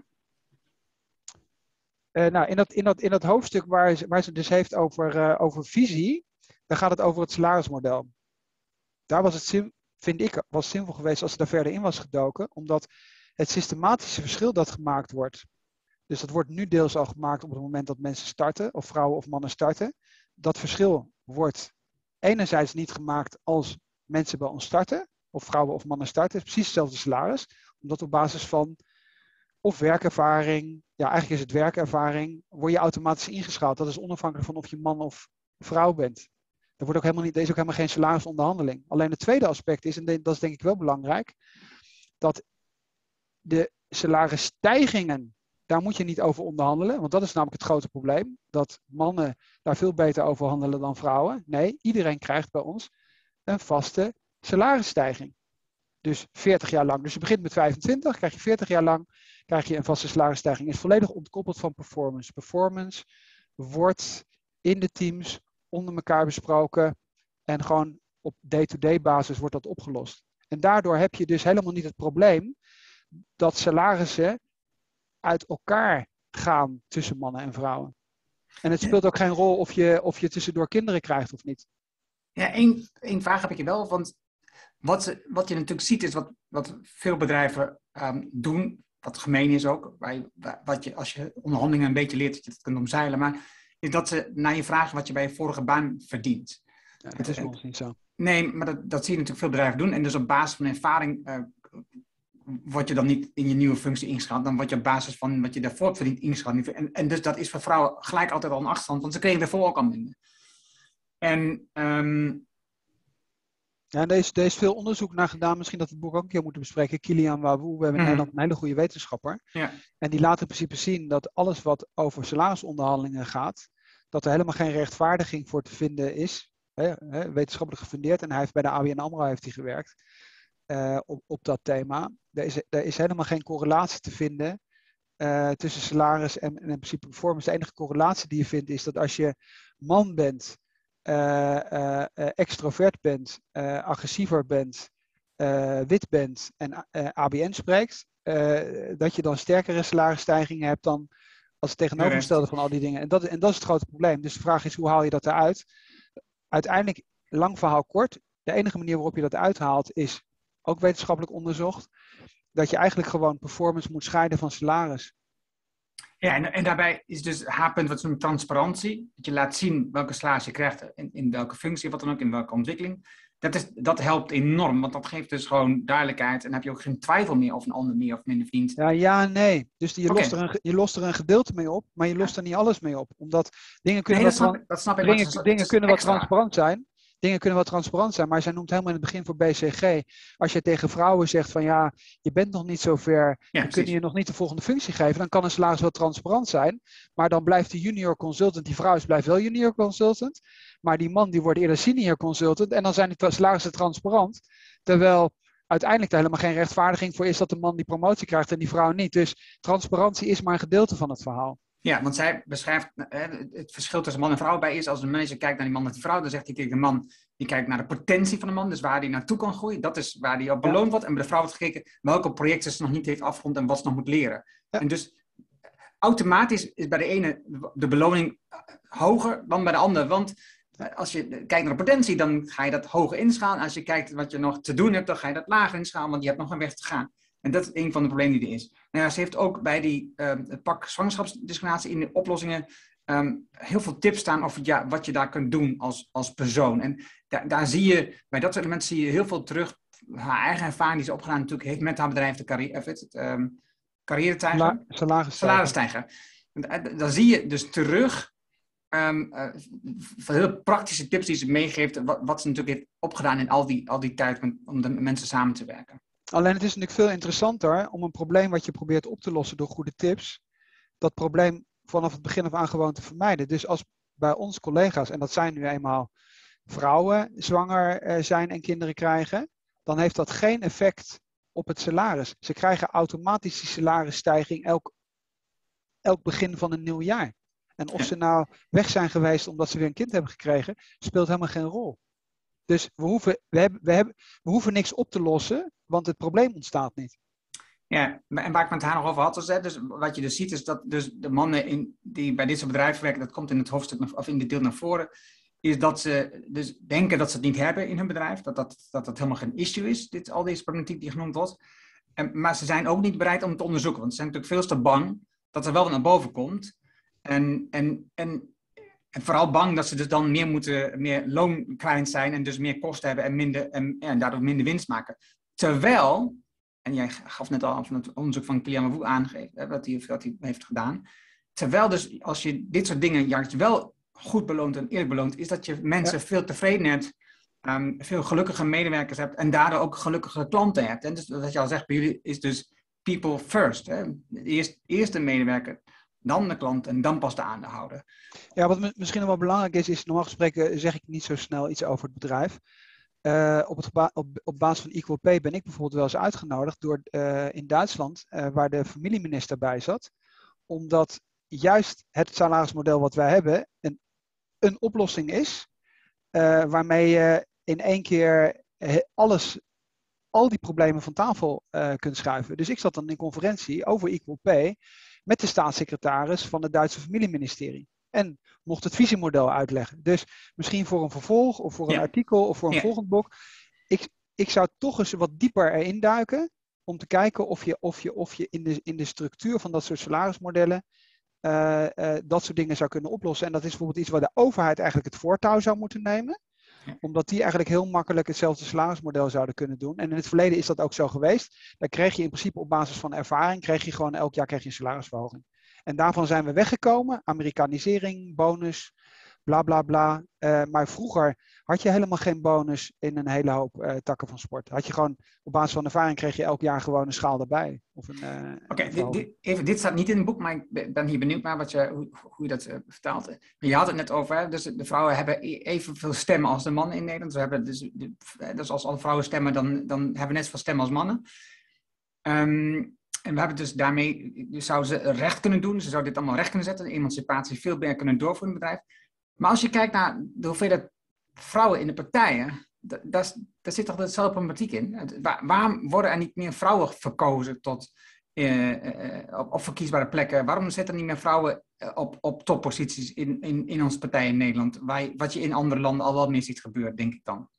Uh, nou, in dat, in, dat, in dat hoofdstuk waar ze, waar ze dus heeft over, uh, over visie, dan gaat het over het salarismodel. Daar was het, zin, vind ik, was zinvol geweest als ze daar verder in was gedoken, omdat het systematische verschil dat gemaakt wordt, dus dat wordt nu deels al gemaakt op het moment dat mensen starten, of vrouwen of mannen starten, dat verschil wordt enerzijds niet gemaakt als mensen bij ons starten, of vrouwen of mannen starten, het is precies hetzelfde salaris, omdat op basis van of werkervaring, ja eigenlijk is het werkervaring, word je automatisch ingeschaald. Dat is onafhankelijk van of je man of vrouw bent. Er, wordt ook helemaal niet, er is ook helemaal geen salarisonderhandeling. Alleen het tweede aspect is, en dat is denk ik wel belangrijk, dat de salarisstijgingen, daar moet je niet over onderhandelen, want dat is namelijk het grote probleem, dat mannen daar veel beter over handelen dan vrouwen. Nee, iedereen krijgt bij ons een vaste salarisstijging. Dus veertig jaar lang. Dus je begint met vijfentwintig, krijg je veertig jaar lang, krijg je een vaste salarisstijging. Is volledig ontkoppeld van performance. Performance wordt in de teams onder elkaar besproken en gewoon op day-to-day basis wordt dat opgelost. En daardoor heb je dus helemaal niet het probleem dat salarissen uit elkaar gaan tussen mannen en vrouwen. En het speelt ook geen rol of je, of je tussendoor kinderen krijgt of niet.
Ja, één, één vraag heb ik je wel, want wat, wat je natuurlijk ziet is wat, wat veel bedrijven um, doen, wat gemeen is ook, waar je, wat je, als je onderhandelingen een beetje leert, dat je dat kunt omzeilen, maar is dat ze naar je vragen wat je bij je vorige baan verdient.
Ja, dat is bij ons niet zo.
Nee, maar dat, dat zie je natuurlijk veel bedrijven doen en dus op basis van ervaring uh, word je dan niet in je nieuwe functie ingeschat, dan word je op basis van wat je daarvoor verdient ingeschat. En, en dus dat is voor vrouwen gelijk altijd al een achterstand, want ze kregen daarvoor ook al minder. En um,
ja, er is, er is veel onderzoek naar gedaan. Misschien dat we het boek ook een keer moeten bespreken. Kilian Wawoe, we hebben in mm. Nederland een hele goede wetenschapper.
Ja.
En die laat in principe zien dat alles wat over salarisonderhandelingen gaat, dat er helemaal geen rechtvaardiging voor te vinden is. Hè, hè, wetenschappelijk gefundeerd. En hij heeft bij de A B N AMRO heeft hij gewerkt uh, op, op dat thema. Er is, er is helemaal geen correlatie te vinden uh, tussen salaris en, en in principe performance. De enige correlatie die je vindt is dat als je man bent, Uh, uh, uh, extrovert bent, uh, agressiever bent, uh, wit bent en uh, A B N spreekt, uh, dat je dan sterkere salarisstijgingen hebt dan als het tegenovergestelde van al die dingen. En dat, en dat is het grote probleem. Dus de vraag is, hoe haal je dat eruit? Uiteindelijk, lang verhaal kort, de enige manier waarop je dat uithaalt is, ook wetenschappelijk onderzocht, dat je eigenlijk gewoon performance moet scheiden van salaris.
Ja, en, en daarbij is dus haar punt wat zo'n transparantie. Dat je laat zien welke salaris je krijgt, in, in welke functie, wat dan ook, in welke ontwikkeling. Dat, is, dat helpt enorm, want dat geeft dus gewoon duidelijkheid. En dan heb je ook geen twijfel meer of een ander meer of minder verdient.
Ja, ja en nee. Dus je, okay. lost er een, je lost er een gedeelte mee op, maar je lost er niet alles mee op. Omdat dingen kunnen
nee,
wat,
dat snap ik, dat snap ik,
dingen,
dat is,
dingen
dat
kunnen wat transparant zijn. Dingen kunnen wel transparant zijn, maar zij noemt helemaal in het begin voor B C G. Als je tegen vrouwen zegt van ja, je bent nog niet zo ver, ja, we kunnen je nog niet de volgende functie geven, dan kan een salaris wel transparant zijn, maar dan blijft de junior consultant, die vrouw is blijft wel junior consultant, maar die man die wordt eerder senior consultant en dan zijn die salarissen transparant, terwijl uiteindelijk er helemaal geen rechtvaardiging voor is dat de man die promotie krijgt en die vrouw niet. Dus transparantie is maar een gedeelte van het verhaal.
Ja, want zij beschrijft hè, het verschil tussen man en vrouw bij is als een manager kijkt naar die man en die vrouw, dan zegt hij tegen de man, die kijkt naar de potentie van de man, dus waar hij naartoe kan groeien, dat is waar hij op
Ja,
beloond wordt. En bij de vrouw wordt gekeken welke projecten ze nog niet heeft afgerond en wat ze nog moet leren.
ja.
En dus automatisch is bij de ene de beloning hoger dan bij de andere, want als je kijkt naar de potentie, dan ga je dat hoger inschalen. Als je kijkt wat je nog te doen hebt, dan ga je dat lager inschalen, want je hebt nog een weg te gaan. En dat is een van de problemen die er is. Nou ja, ze heeft ook bij die uh, het pak zwangerschapsdiscriminatie in de oplossingen um, heel veel tips staan over ja, wat je daar kunt doen als, als persoon. En da daar zie je, bij dat soort elementen zie je heel veel terug. Haar eigen ervaring die ze opgedaan natuurlijk heeft met haar bedrijf, de carrière, het, um, carrière-tijger. Salaris-tijger. Dan zie je dus terug um, uh, van hele praktische tips die ze meegeeft, wat, wat ze natuurlijk heeft opgedaan in al die, al die tijd om, om de mensen samen te werken.
Alleen het is natuurlijk veel interessanter om een probleem wat je probeert op te lossen door goede tips, dat probleem vanaf het begin af aan gewoon te vermijden. Dus als bij ons collega's, en dat zijn nu eenmaal vrouwen, zwanger zijn en kinderen krijgen, dan heeft dat geen effect op het salaris. Ze krijgen automatisch die salarisstijging elk, elk begin van een nieuw jaar. En of ze nou weg zijn geweest omdat ze weer een kind hebben gekregen, speelt helemaal geen rol. Dus we hoeven, we hebben, we hebben, we hoeven niks op te lossen, want het probleem ontstaat niet.
Ja, en waar ik met haar nog over had, was, hè, dus wat je dus ziet is dat dus de mannen in, die bij dit soort bedrijven werken, dat komt in het hoofdstuk of in dit deel naar voren, is dat ze dus denken dat ze het niet hebben in hun bedrijf, dat dat, dat, dat helemaal geen issue is, dit, al deze problematiek die genoemd wordt. En, maar ze zijn ook niet bereid om het te onderzoeken, want ze zijn natuurlijk veel te bang dat er wel wat naar boven komt. En, en, en, en vooral bang dat ze dus dan meer moeten, meer loonkwijt zijn en dus meer kosten hebben en, minder, en, en daardoor minder winst maken. Terwijl, en jij gaf net al van het onderzoek van Kilian Wu aangegeven, wat hij, wat hij heeft gedaan. Terwijl dus als je dit soort dingen juist wel goed beloont en eerlijk beloont, is dat je mensen ja. veel tevreden hebt, um, veel gelukkige medewerkers hebt en daardoor ook gelukkige klanten hebt. En dus wat je al zegt bij jullie is dus people first. Hè? Eerst, eerst de medewerker, dan de klant en dan pas de aandeelhouder.
Ja, wat misschien nog wel belangrijk is, is normaal gesproken zeg ik niet zo snel iets over het bedrijf. Uh, op, het ba op, op basis van Equal Pay ben ik bijvoorbeeld wel eens uitgenodigd door, uh, in Duitsland, uh, waar de familieminister bij zat. Omdat juist het salarismodel wat wij hebben een, een oplossing is, uh, waarmee je in één keer alles, al die problemen van tafel uh, kunt schuiven. Dus ik zat dan in een conferentie over Equal Pay met de staatssecretaris van het Duitse familieministerie. En mocht het visiemodel uitleggen. Dus misschien voor een vervolg of voor een ja. artikel of voor een ja. volgend boek. Ik, ik zou toch eens wat dieper erin duiken. Om te kijken of je, of je, of je in, de, in de structuur van dat soort salarismodellen uh, uh, dat soort dingen zou kunnen oplossen. En dat is bijvoorbeeld iets waar de overheid eigenlijk het voortouw zou moeten nemen. Ja. Omdat die eigenlijk heel makkelijk hetzelfde salarismodel zouden kunnen doen. En in het verleden is dat ook zo geweest. Daar kreeg je in principe op basis van ervaring, kreeg je gewoon elk jaar kreeg je een salarisverhoging. En daarvan zijn we weggekomen. Amerikanisering, bonus, bla bla bla. Uh, maar vroeger had je helemaal geen bonus in een hele hoop uh, takken van sport. Had je gewoon, op basis van ervaring kreeg je elk jaar gewoon een schaal erbij. Uh,
Oké, okay, dit, dit, even, dit staat niet in het boek, maar ik ben hier benieuwd naar wat je, hoe, hoe je dat uh, vertaalt. Je had het net over, hè? Dus de vrouwen hebben evenveel stemmen als de mannen in Nederland. We hebben dus, dus als alle vrouwen stemmen, dan, dan hebben we net zoveel stemmen als mannen. Um, En we hebben dus daarmee, dus zouden ze recht kunnen doen, ze zouden dit allemaal recht kunnen zetten, de emancipatie veel meer kunnen doorvoeren in het bedrijf. Maar als je kijkt naar de hoeveelheid vrouwen in de partijen, daar zit toch dezelfde problematiek in. Waar, waarom worden er niet meer vrouwen verkozen tot, uh, uh, op, op verkiesbare plekken? Waarom zitten er niet meer vrouwen op, op topposities in, in, in onze partij in Nederland? Waar, wat je in andere landen al wel meer ziet gebeuren, denk ik dan.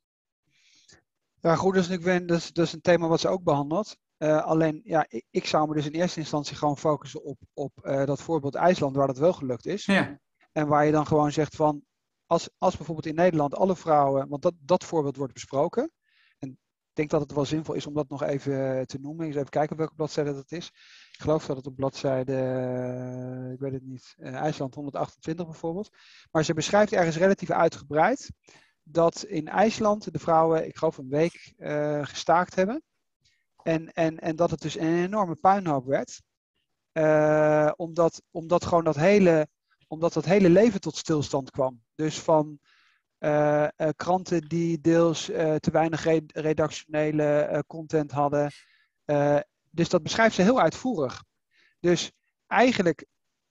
Ja goed, dat is, natuurlijk, dat is, dat is een thema wat ze ook behandelt. Uh, alleen, ja, ik, ik zou me dus in eerste instantie gewoon focussen op, op uh, dat voorbeeld IJsland, waar dat wel gelukt is.
Ja.
En waar je dan gewoon zegt van, als, als bijvoorbeeld in Nederland alle vrouwen, want dat, dat voorbeeld wordt besproken. En ik denk dat het wel zinvol is om dat nog even te noemen. Eens even kijken op welke bladzijde dat is. Ik geloof dat het op bladzijde, uh, ik weet het niet, uh, IJsland honderdachtentwintig bijvoorbeeld. Maar ze beschrijft ergens relatief uitgebreid dat in IJsland de vrouwen, ik geloof een week, uh, gestaakt hebben. En, en, en dat het dus een enorme puinhoop werd. Uh, omdat, omdat gewoon dat hele, omdat dat hele leven tot stilstand kwam. Dus van uh, uh, kranten die deels uh, te weinig re- redactionele uh, content hadden. Uh, dus dat beschrijft ze heel uitvoerig. Dus eigenlijk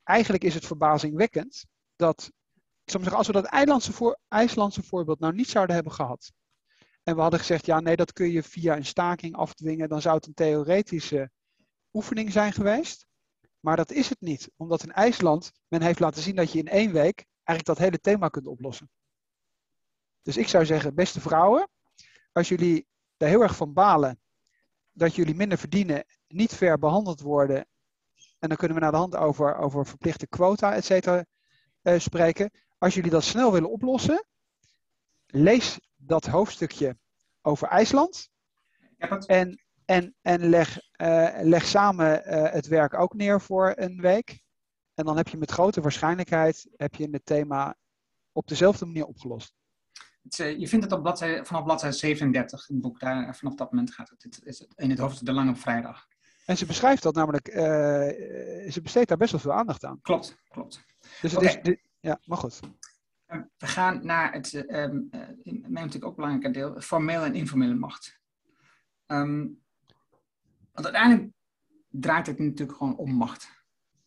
eigenlijk is het verbazingwekkend dat, ik zou maar zeggen, als we dat IJslandse, voor, IJslandse voorbeeld nou niet zouden hebben gehad. En we hadden gezegd, ja nee, dat kun je via een staking afdwingen. Dan zou het een theoretische oefening zijn geweest. Maar dat is het niet. Omdat in IJsland men heeft laten zien dat je in één week eigenlijk dat hele thema kunt oplossen. Dus ik zou zeggen, beste vrouwen, als jullie er heel erg van balen dat jullie minder verdienen, niet fair behandeld worden, en dan kunnen we naar de hand over, over verplichte quota, et cetera, uh, spreken. Als jullie dat snel willen oplossen, lees dat hoofdstukje over IJsland en, en, en leg, uh, leg samen uh, het werk ook neer voor een week. En dan heb je met grote waarschijnlijkheid heb je het thema op dezelfde manier opgelost.
Het, uh, je vindt het op bladzijde, vanaf bladzijde zevenendertig in het boek. Daar, vanaf dat moment gaat het. Het is in het hoofdstuk De Lange Vrijdag.
En ze beschrijft dat namelijk, uh, ze besteedt daar best wel veel aandacht aan.
Klopt, klopt.
Dus het
okay.
is, de, ja, maar goed.
Uh, we gaan naar het, uh, um, uh, in mij natuurlijk ook belangrijk deel, formele en informele macht. Um, want uiteindelijk draait het natuurlijk gewoon om macht.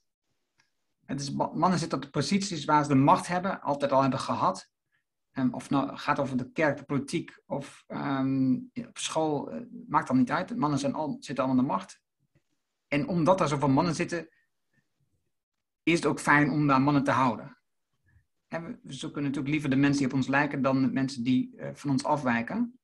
Het is, mannen zitten op de posities waar ze de macht hebben, altijd al hebben gehad. Um, of het nou gaat over de kerk, de politiek of um, op school, uh, maakt dan niet uit. Mannen zijn al, zitten allemaal aan de macht. En omdat er zoveel mannen zitten, is het ook fijn om daar mannen te houden. En we zoeken natuurlijk liever de mensen die op ons lijken dan de mensen die uh, van ons afwijken.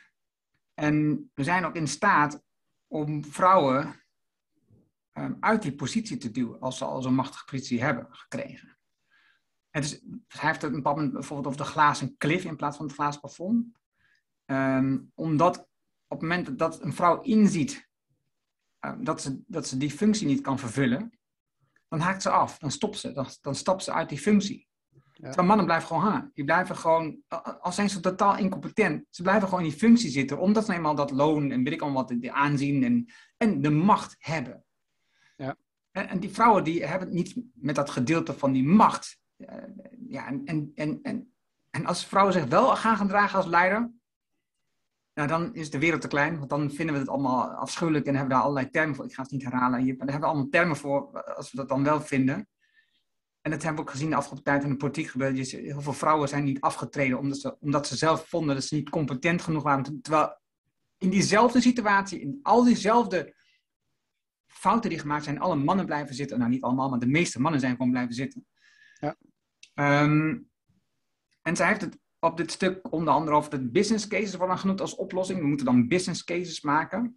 En we zijn ook in staat om vrouwen um, uit die positie te duwen, als ze al zo'n machtige positie hebben gekregen. En dus, hij heeft het een bepaald moment bijvoorbeeld over de glazen klif in plaats van het glazen plafond. Um, omdat op het moment dat een vrouw inziet um, dat, ze, dat ze die functie niet kan vervullen, dan haakt ze af, dan stopt ze, dan, dan stapt ze uit die functie. Ja. Terwijl mannen blijven gewoon hangen. Die blijven gewoon, al zijn ze totaal incompetent, ze blijven gewoon in die functie zitten, omdat ze eenmaal dat loon en weet ik allemaal wat, de aanzien en, en de macht hebben.
Ja.
En, en die vrouwen die hebben het niet met dat gedeelte van die macht. Uh, ja, en, en, en, en, en als vrouwen zich wel gaan gedragen als leider, nou, dan is de wereld te klein, want dan vinden we het allemaal afschuwelijk en hebben we daar allerlei termen voor. Ik ga het niet herhalen hier, maar daar hebben we allemaal termen voor als we dat dan wel vinden. En dat hebben we ook gezien de afgelopen tijd in de politiek gebeurd. Heel veel vrouwen zijn niet afgetreden omdat ze, omdat ze zelf vonden dat ze niet competent genoeg waren. Terwijl in diezelfde situatie, in al diezelfde fouten die gemaakt zijn, alle mannen blijven zitten. Nou, niet allemaal, maar de meeste mannen zijn gewoon blijven zitten.
Ja.
Um, en zij heeft het op dit stuk onder andere over de business cases worden genoemd als oplossing. We moeten dan business cases maken.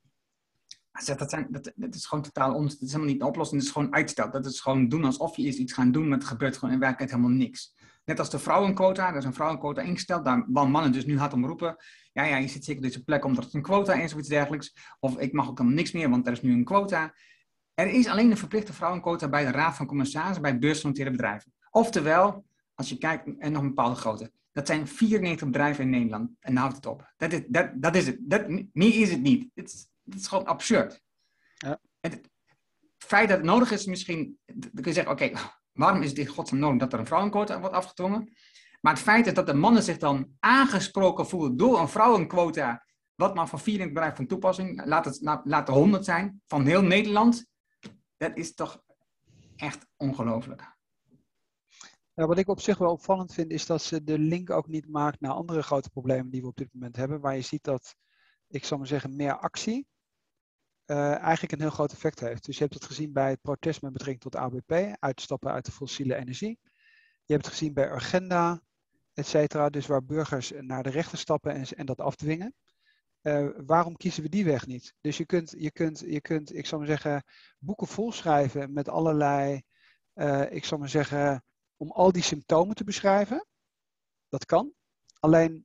Dat, zijn, dat, dat is gewoon totaal onzin. Dat is helemaal niet een oplossing. Dat is gewoon uitstel. Dat is gewoon doen alsof je iets gaan doen, maar het gebeurt gewoon in werkelijkheid helemaal niks. Net als de vrouwenquota. Er is een vrouwenquota ingesteld. Daar mannen dus nu hard om roepen. Ja, ja, je zit zeker op deze plek omdat het een quota is of iets dergelijks. Of ik mag ook helemaal niks meer, want er is nu een quota. Er is alleen een verplichte vrouwenquota bij de Raad van Commissarissen bij beursgenoteerde bedrijven. Oftewel, als je kijkt, en nog een bepaalde grootte. Dat zijn vierennegentig bedrijven in Nederland. En dan houdt het op. Dat is, dat, dat is het. Dat, meer is het niet. Het is, het is gewoon absurd.
Ja.
En het feit dat het nodig is, misschien, dan kun je zeggen, oké, okay, waarom is het in godsnaam nodig dat er een vrouwenquota wordt afgedwongen? Maar het feit is dat de mannen zich dan aangesproken voelen door een vrouwenquota, wat maar van vierennegentig bedrijven van toepassing, laat het, laat, laat er honderd zijn, van heel Nederland, dat is toch echt ongelooflijk.
Ja, wat ik op zich wel opvallend vind, is dat ze de link ook niet maakt naar andere grote problemen die we op dit moment hebben, waar je ziet dat, ik zal maar zeggen, meer actie uh, eigenlijk een heel groot effect heeft. Dus je hebt het gezien bij het protest met betrekking tot A B P, uitstappen uit de fossiele energie. Je hebt het gezien bij Urgenda, et cetera. Dus waar burgers naar de rechter stappen en, en dat afdwingen. Uh, waarom kiezen we die weg niet? Dus je kunt, je kunt, je kunt, ik zal maar zeggen, boeken volschrijven met allerlei, uh, ik zal maar zeggen, om al die symptomen te beschrijven. Dat kan. Alleen,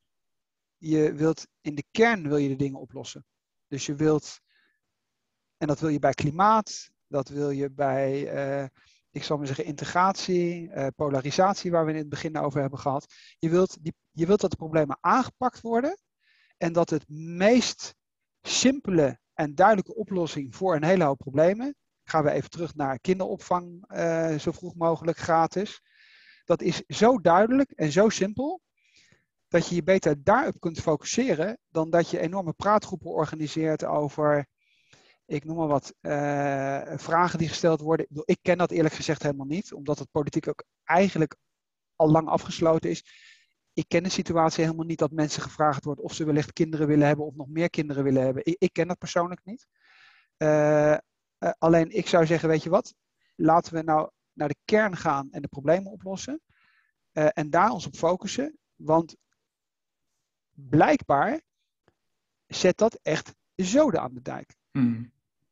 je wilt, in de kern wil je de dingen oplossen. Dus je wilt, en dat wil je bij klimaat, dat wil je bij, uh, ik zal maar zeggen, integratie, uh, polarisatie, waar we in het begin over hebben gehad. Je wilt, die, je wilt dat de problemen aangepakt worden en dat het meest simpele en duidelijke oplossing voor een hele hoop problemen, gaan we even terug naar kinderopvang, uh, zo vroeg mogelijk gratis. Dat is zo duidelijk en zo simpel, dat je je beter daarop kunt focussen dan dat je enorme praatgroepen organiseert over ik noem maar wat, uh, vragen die gesteld worden. Ik, ik ken dat eerlijk gezegd helemaal niet, omdat het politiek ook eigenlijk al lang afgesloten is. Ik ken de situatie helemaal niet dat mensen gevraagd wordt of ze wellicht kinderen willen hebben of nog meer kinderen willen hebben. Ik, ik ken dat persoonlijk niet. Uh, uh, alleen ik zou zeggen, weet je wat, laten we nou naar de kern gaan en de problemen oplossen. Uh, en daar ons op focussen, want blijkbaar zet dat echt zoden aan de dijk.
Hmm.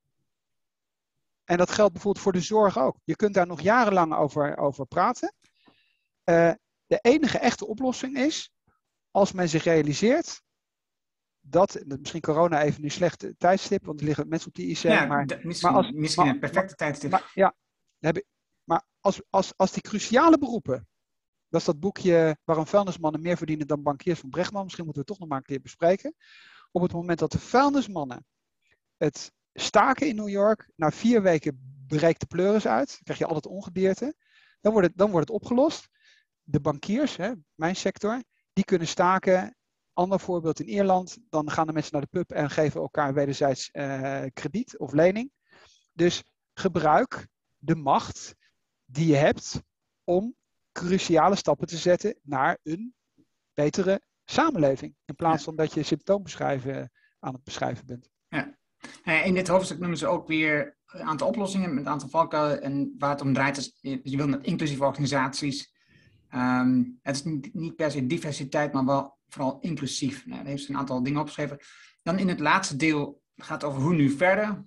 En dat geldt bijvoorbeeld voor de zorg ook. Je kunt daar nog jarenlang over, over praten. Uh, de enige echte oplossing is, als men zich realiseert dat, misschien corona even nu slecht tijdstip, want er liggen mensen op die I C.
Ja,
maar,
d- misschien,
maar als,
misschien
maar,
een perfecte
maar,
tijdstip.
Maar, ja, heb ik, maar als, als, als die cruciale beroepen, dat is dat boekje waarom vuilnismannen meer verdienen dan bankiers van Bregman, misschien moeten we het toch nog maar een keer bespreken. Op het moment dat de vuilnismannen het staken in New York, na vier weken breekt de pleuris uit, dan krijg je altijd ongedierte, dan wordt het, dan wordt het opgelost. De bankiers, hè, mijn sector, die kunnen staken. Ander voorbeeld in Ierland, dan gaan de mensen naar de pub en geven elkaar wederzijds uh, krediet of lening. Dus gebruik de macht die je hebt om cruciale stappen te zetten naar een betere samenleving. In plaats ja. van dat je symptoombeschrijven aan het beschrijven bent.
Ja. In dit hoofdstuk noemen ze ook weer een aantal oplossingen met een aantal valkuilen. En waar het om draait is, je wil met inclusieve organisaties. Um, het is niet, niet per se diversiteit, maar wel vooral inclusief. Nou, daar heeft ze een aantal dingen opgeschreven. Dan in het laatste deel gaat het over hoe nu verder.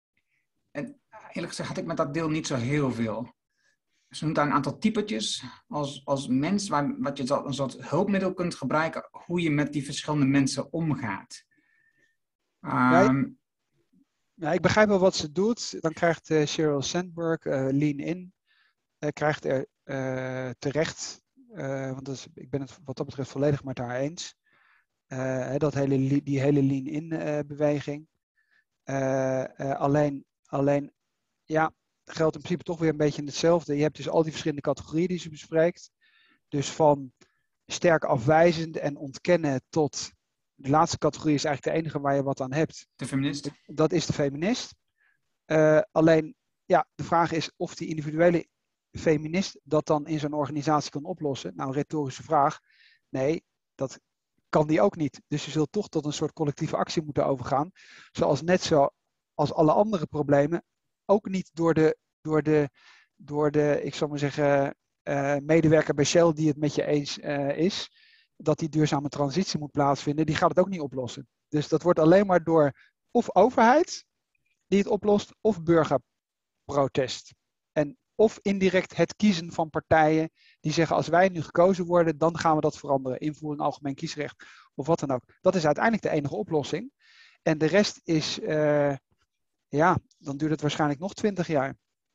En eerlijk gezegd had ik met dat deel niet zo heel veel. Ze noemt daar een aantal typetjes als, als mens, waar, wat je een soort hulpmiddel kunt gebruiken, hoe je met die verschillende mensen omgaat. Um,
ja, ja, ik begrijp wel wat ze doet. Dan krijgt uh, Sheryl Sandberg, uh, Lean In, uh, krijgt er uh, terecht, uh, want dat is, ik ben het wat dat betreft volledig met haar eens, uh, dat hele, die hele Lean In uh, beweging. Uh, uh, alleen, alleen, ja, geldt in principe toch weer een beetje hetzelfde. Je hebt dus al die verschillende categorieën die ze bespreekt. Dus van sterk afwijzend en ontkennen tot de laatste categorie is eigenlijk de enige waar je wat aan hebt.
De feminist.
Dat is de feminist. Uh, alleen, ja, de vraag is of die individuele feminist dat dan in zo'n organisatie kan oplossen. Nou, een retorische vraag. Nee, dat kan die ook niet. Dus je zult toch tot een soort collectieve actie moeten overgaan. Zoals net zo als alle andere problemen ook niet door de, door de, door de ik zal maar zeggen, uh, medewerker bij Shell die het met je eens uh, is, dat die duurzame transitie moet plaatsvinden, die gaat het ook niet oplossen. Dus dat wordt alleen maar door of overheid die het oplost, of burgerprotest. En of indirect het kiezen van partijen die zeggen, als wij nu gekozen worden, dan gaan we dat veranderen. Invoering algemeen kiesrecht of wat dan ook. Dat is uiteindelijk de enige oplossing. En de rest is, uh, ja, dan duurt het waarschijnlijk nog twintig jaar.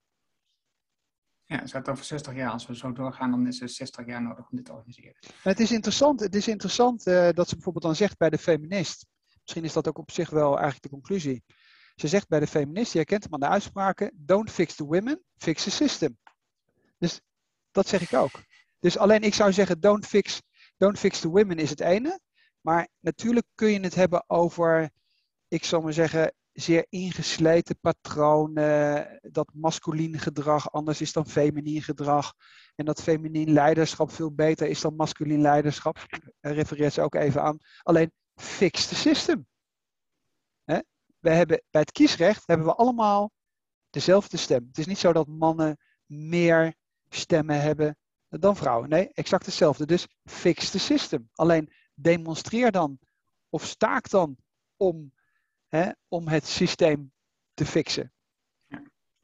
Ja, het gaat over zestig jaar. Als we zo doorgaan, dan is er zestig jaar nodig om dit te organiseren.
Het is interessant, het is interessant uh, dat ze bijvoorbeeld dan zegt bij de feminist. Misschien is dat ook op zich wel eigenlijk de conclusie. Ze zegt bij de feminist, je herkent hem aan de uitspraken, don't fix the women, fix the system. Dus dat zeg ik ook. Dus alleen ik zou zeggen, don't fix, don't fix the women is het ene. Maar natuurlijk kun je het hebben over, ik zal maar zeggen, zeer ingesleten patronen, dat masculien gedrag anders is dan feminien gedrag. En dat feminien leiderschap veel beter is dan masculien leiderschap. Daar refereert ze ook even aan. Alleen, fix the system. Hè? We hebben, bij het kiesrecht hebben we allemaal dezelfde stem. Het is niet zo dat mannen meer stemmen hebben dan vrouwen. Nee, exact hetzelfde. Dus fix the system. Alleen demonstreer dan of staak dan om, hè, om het systeem te fixen.
Ja.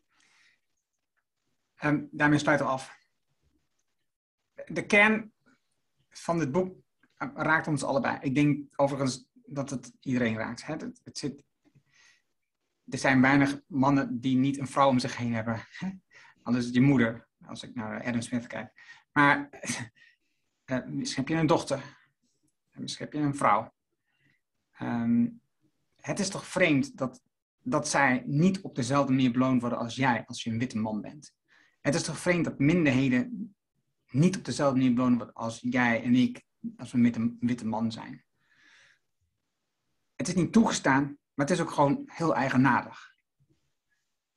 Um, daarmee sluiten we af. De kern van dit boek raakt ons allebei. Ik denk overigens dat het iedereen raakt. Hè? Het, het zit... Er zijn weinig mannen die niet een vrouw om zich heen hebben. Anders is het je moeder, als ik naar Adam Smith kijk. Maar uh, misschien heb je een dochter. Misschien heb je een vrouw. Um, het is toch vreemd dat, dat zij niet op dezelfde manier beloond worden als jij, als je een witte man bent. Het is toch vreemd dat minderheden niet op dezelfde manier beloond worden als jij en ik, als we een witte, witte man zijn. Het is niet toegestaan, maar het is ook gewoon heel eigenaardig.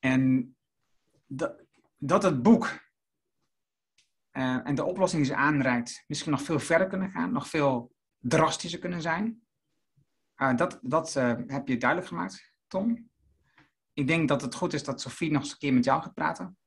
En dat, dat het boek uh, en de oplossing die ze aanreikt misschien nog veel verder kunnen gaan, nog veel drastischer kunnen zijn. Uh, dat dat uh, heb je duidelijk gemaakt, Tom. Ik denk dat het goed is dat Sophie nog eens een keer met jou gaat praten.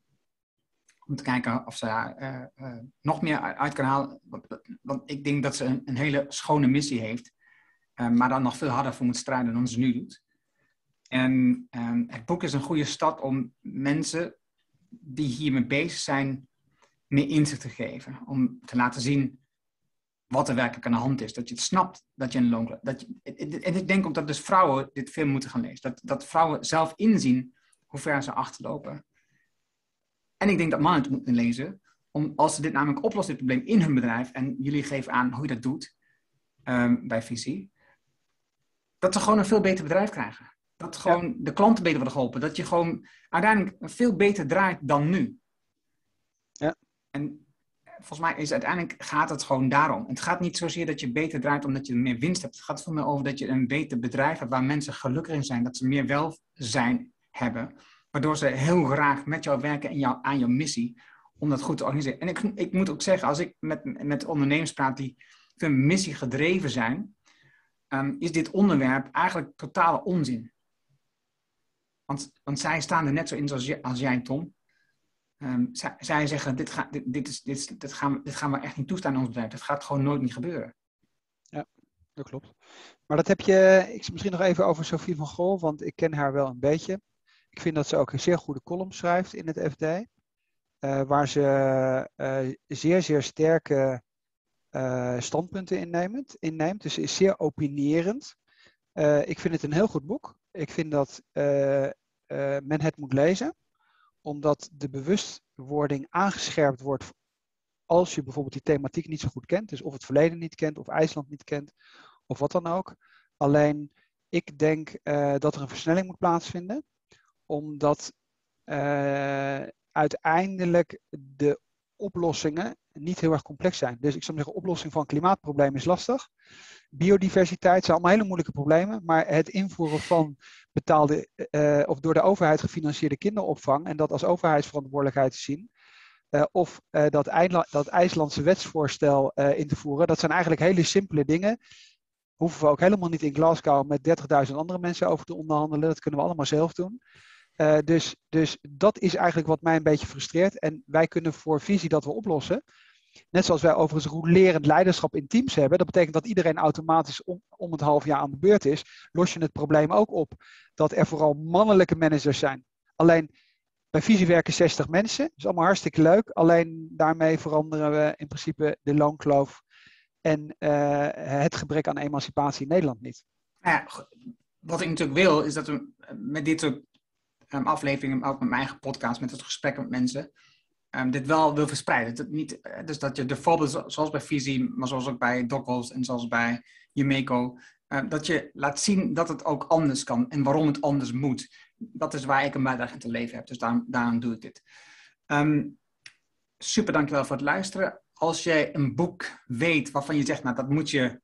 Om te kijken of ze uh, uh, nog meer uit kan halen. Want, want ik denk dat ze een, een hele schone missie heeft. Uh, maar dan nog veel harder voor moet strijden dan ze nu doet. En um, het boek is een goede start om mensen die hiermee bezig zijn meer inzicht te geven. Om te laten zien wat er werkelijk aan de hand is. Dat je het snapt dat je een loon... Dat je, en ik denk ook dat dus vrouwen dit veel moeten gaan lezen. Dat, dat vrouwen zelf inzien hoe ver ze achterlopen. En ik denk dat mannen het moeten lezen. Om, als ze dit namelijk oplossen, dit probleem in hun bedrijf. En jullie geven aan hoe je dat doet. Um, bij Visie. Dat ze gewoon een veel beter bedrijf krijgen. Dat gewoon ja. de klanten beter worden geholpen. Dat je gewoon uiteindelijk veel beter draait dan nu.
Ja.
En volgens mij is uiteindelijk gaat het gewoon daarom. Het gaat niet zozeer dat je beter draait omdat je meer winst hebt. Het gaat veel meer over dat je een beter bedrijf hebt waar mensen gelukkig in zijn. Dat ze meer welzijn hebben. Waardoor ze heel graag met jou werken en jou, aan jouw missie. Om dat goed te organiseren. En ik, ik moet ook zeggen, als ik met, met ondernemers praat die veel missie gedreven zijn. Um, is dit onderwerp eigenlijk totale onzin. Want, want zij staan er net zo in als, als jij, Tom. Um, zij, zij zeggen, dit, ga, dit, dit, is, dit, dit, gaan we, dit gaan we echt niet toestaan in ons bedrijf. Dat gaat gewoon nooit niet gebeuren.
Ja, dat klopt. Maar dat heb je, ik misschien nog even over Sophie van Gol, want ik ken haar wel een beetje. Ik vind dat ze ook een zeer goede column schrijft in het F D. Uh, waar ze uh, zeer, zeer sterke uh, standpunten inneemt, inneemt. Dus ze is zeer opinierend. Uh, ik vind het een heel goed boek. Ik vind dat uh, uh, men het moet lezen. Omdat de bewustwording aangescherpt wordt als je bijvoorbeeld die thematiek niet zo goed kent. Dus of het verleden niet kent, of IJsland niet kent, of wat dan ook. Alleen, ik denk uh, dat er een versnelling moet plaatsvinden. Omdat uh, uiteindelijk de oplossingen niet heel erg complex zijn. Dus ik zou zeggen, oplossing van klimaatprobleem is lastig. Biodiversiteit zijn allemaal hele moeilijke problemen. Maar het invoeren van betaalde uh, of door de overheid gefinancierde kinderopvang en dat als overheidsverantwoordelijkheid te zien. Uh, of uh, dat, IJla, dat IJslandse wetsvoorstel uh, in te voeren. Dat zijn eigenlijk hele simpele dingen. Hoeven we ook helemaal niet in Glasgow met dertigduizend andere mensen over te onderhandelen. Dat kunnen we allemaal zelf doen. Uh, dus, dus dat is eigenlijk wat mij een beetje frustreert. En wij kunnen voor visie dat we oplossen. Net zoals wij overigens rolerend leiderschap in teams hebben. Dat betekent dat iedereen automatisch om, om het half jaar aan de beurt is. Los je het probleem ook op dat er vooral mannelijke managers zijn. Alleen bij visie werken zestig mensen. Dat is allemaal hartstikke leuk. Alleen daarmee veranderen we in principe de loonkloof en uh, het gebrek aan emancipatie in Nederland niet.
Ja, wat ik natuurlijk wil is dat we met dit soort um, afleveringen, ook met mijn eigen podcast, met het gesprek met mensen, um, dit wel wil verspreiden. Dat niet, dus dat je de voorbeelden zoals bij Visie, maar zoals ook bij Dockles en zoals bij Umeco, uh, dat je laat zien dat het ook anders kan en waarom het anders moet. Dat is waar ik een bijdrage in te leven heb. Dus daarom, daarom doe ik dit. Um, super, dankjewel voor het luisteren. Als jij een boek weet waarvan je zegt, nou dat moet je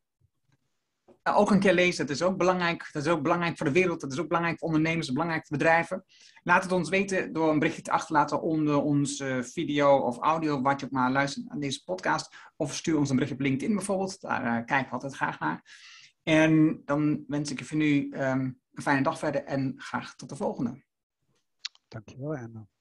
ook een keer lezen. Dat is ook belangrijk. Dat is ook belangrijk voor de wereld. Dat is ook belangrijk voor ondernemers. Belangrijk voor bedrijven. Laat het ons weten door een berichtje te achterlaten onder onze video of audio. Wat je ook maar luistert aan deze podcast. Of stuur ons een berichtje op LinkedIn bijvoorbeeld. Daar uh, kijken we altijd graag naar. En dan wens ik je voor nu um, een fijne dag verder. En graag tot de volgende.
Dankjewel, Anna.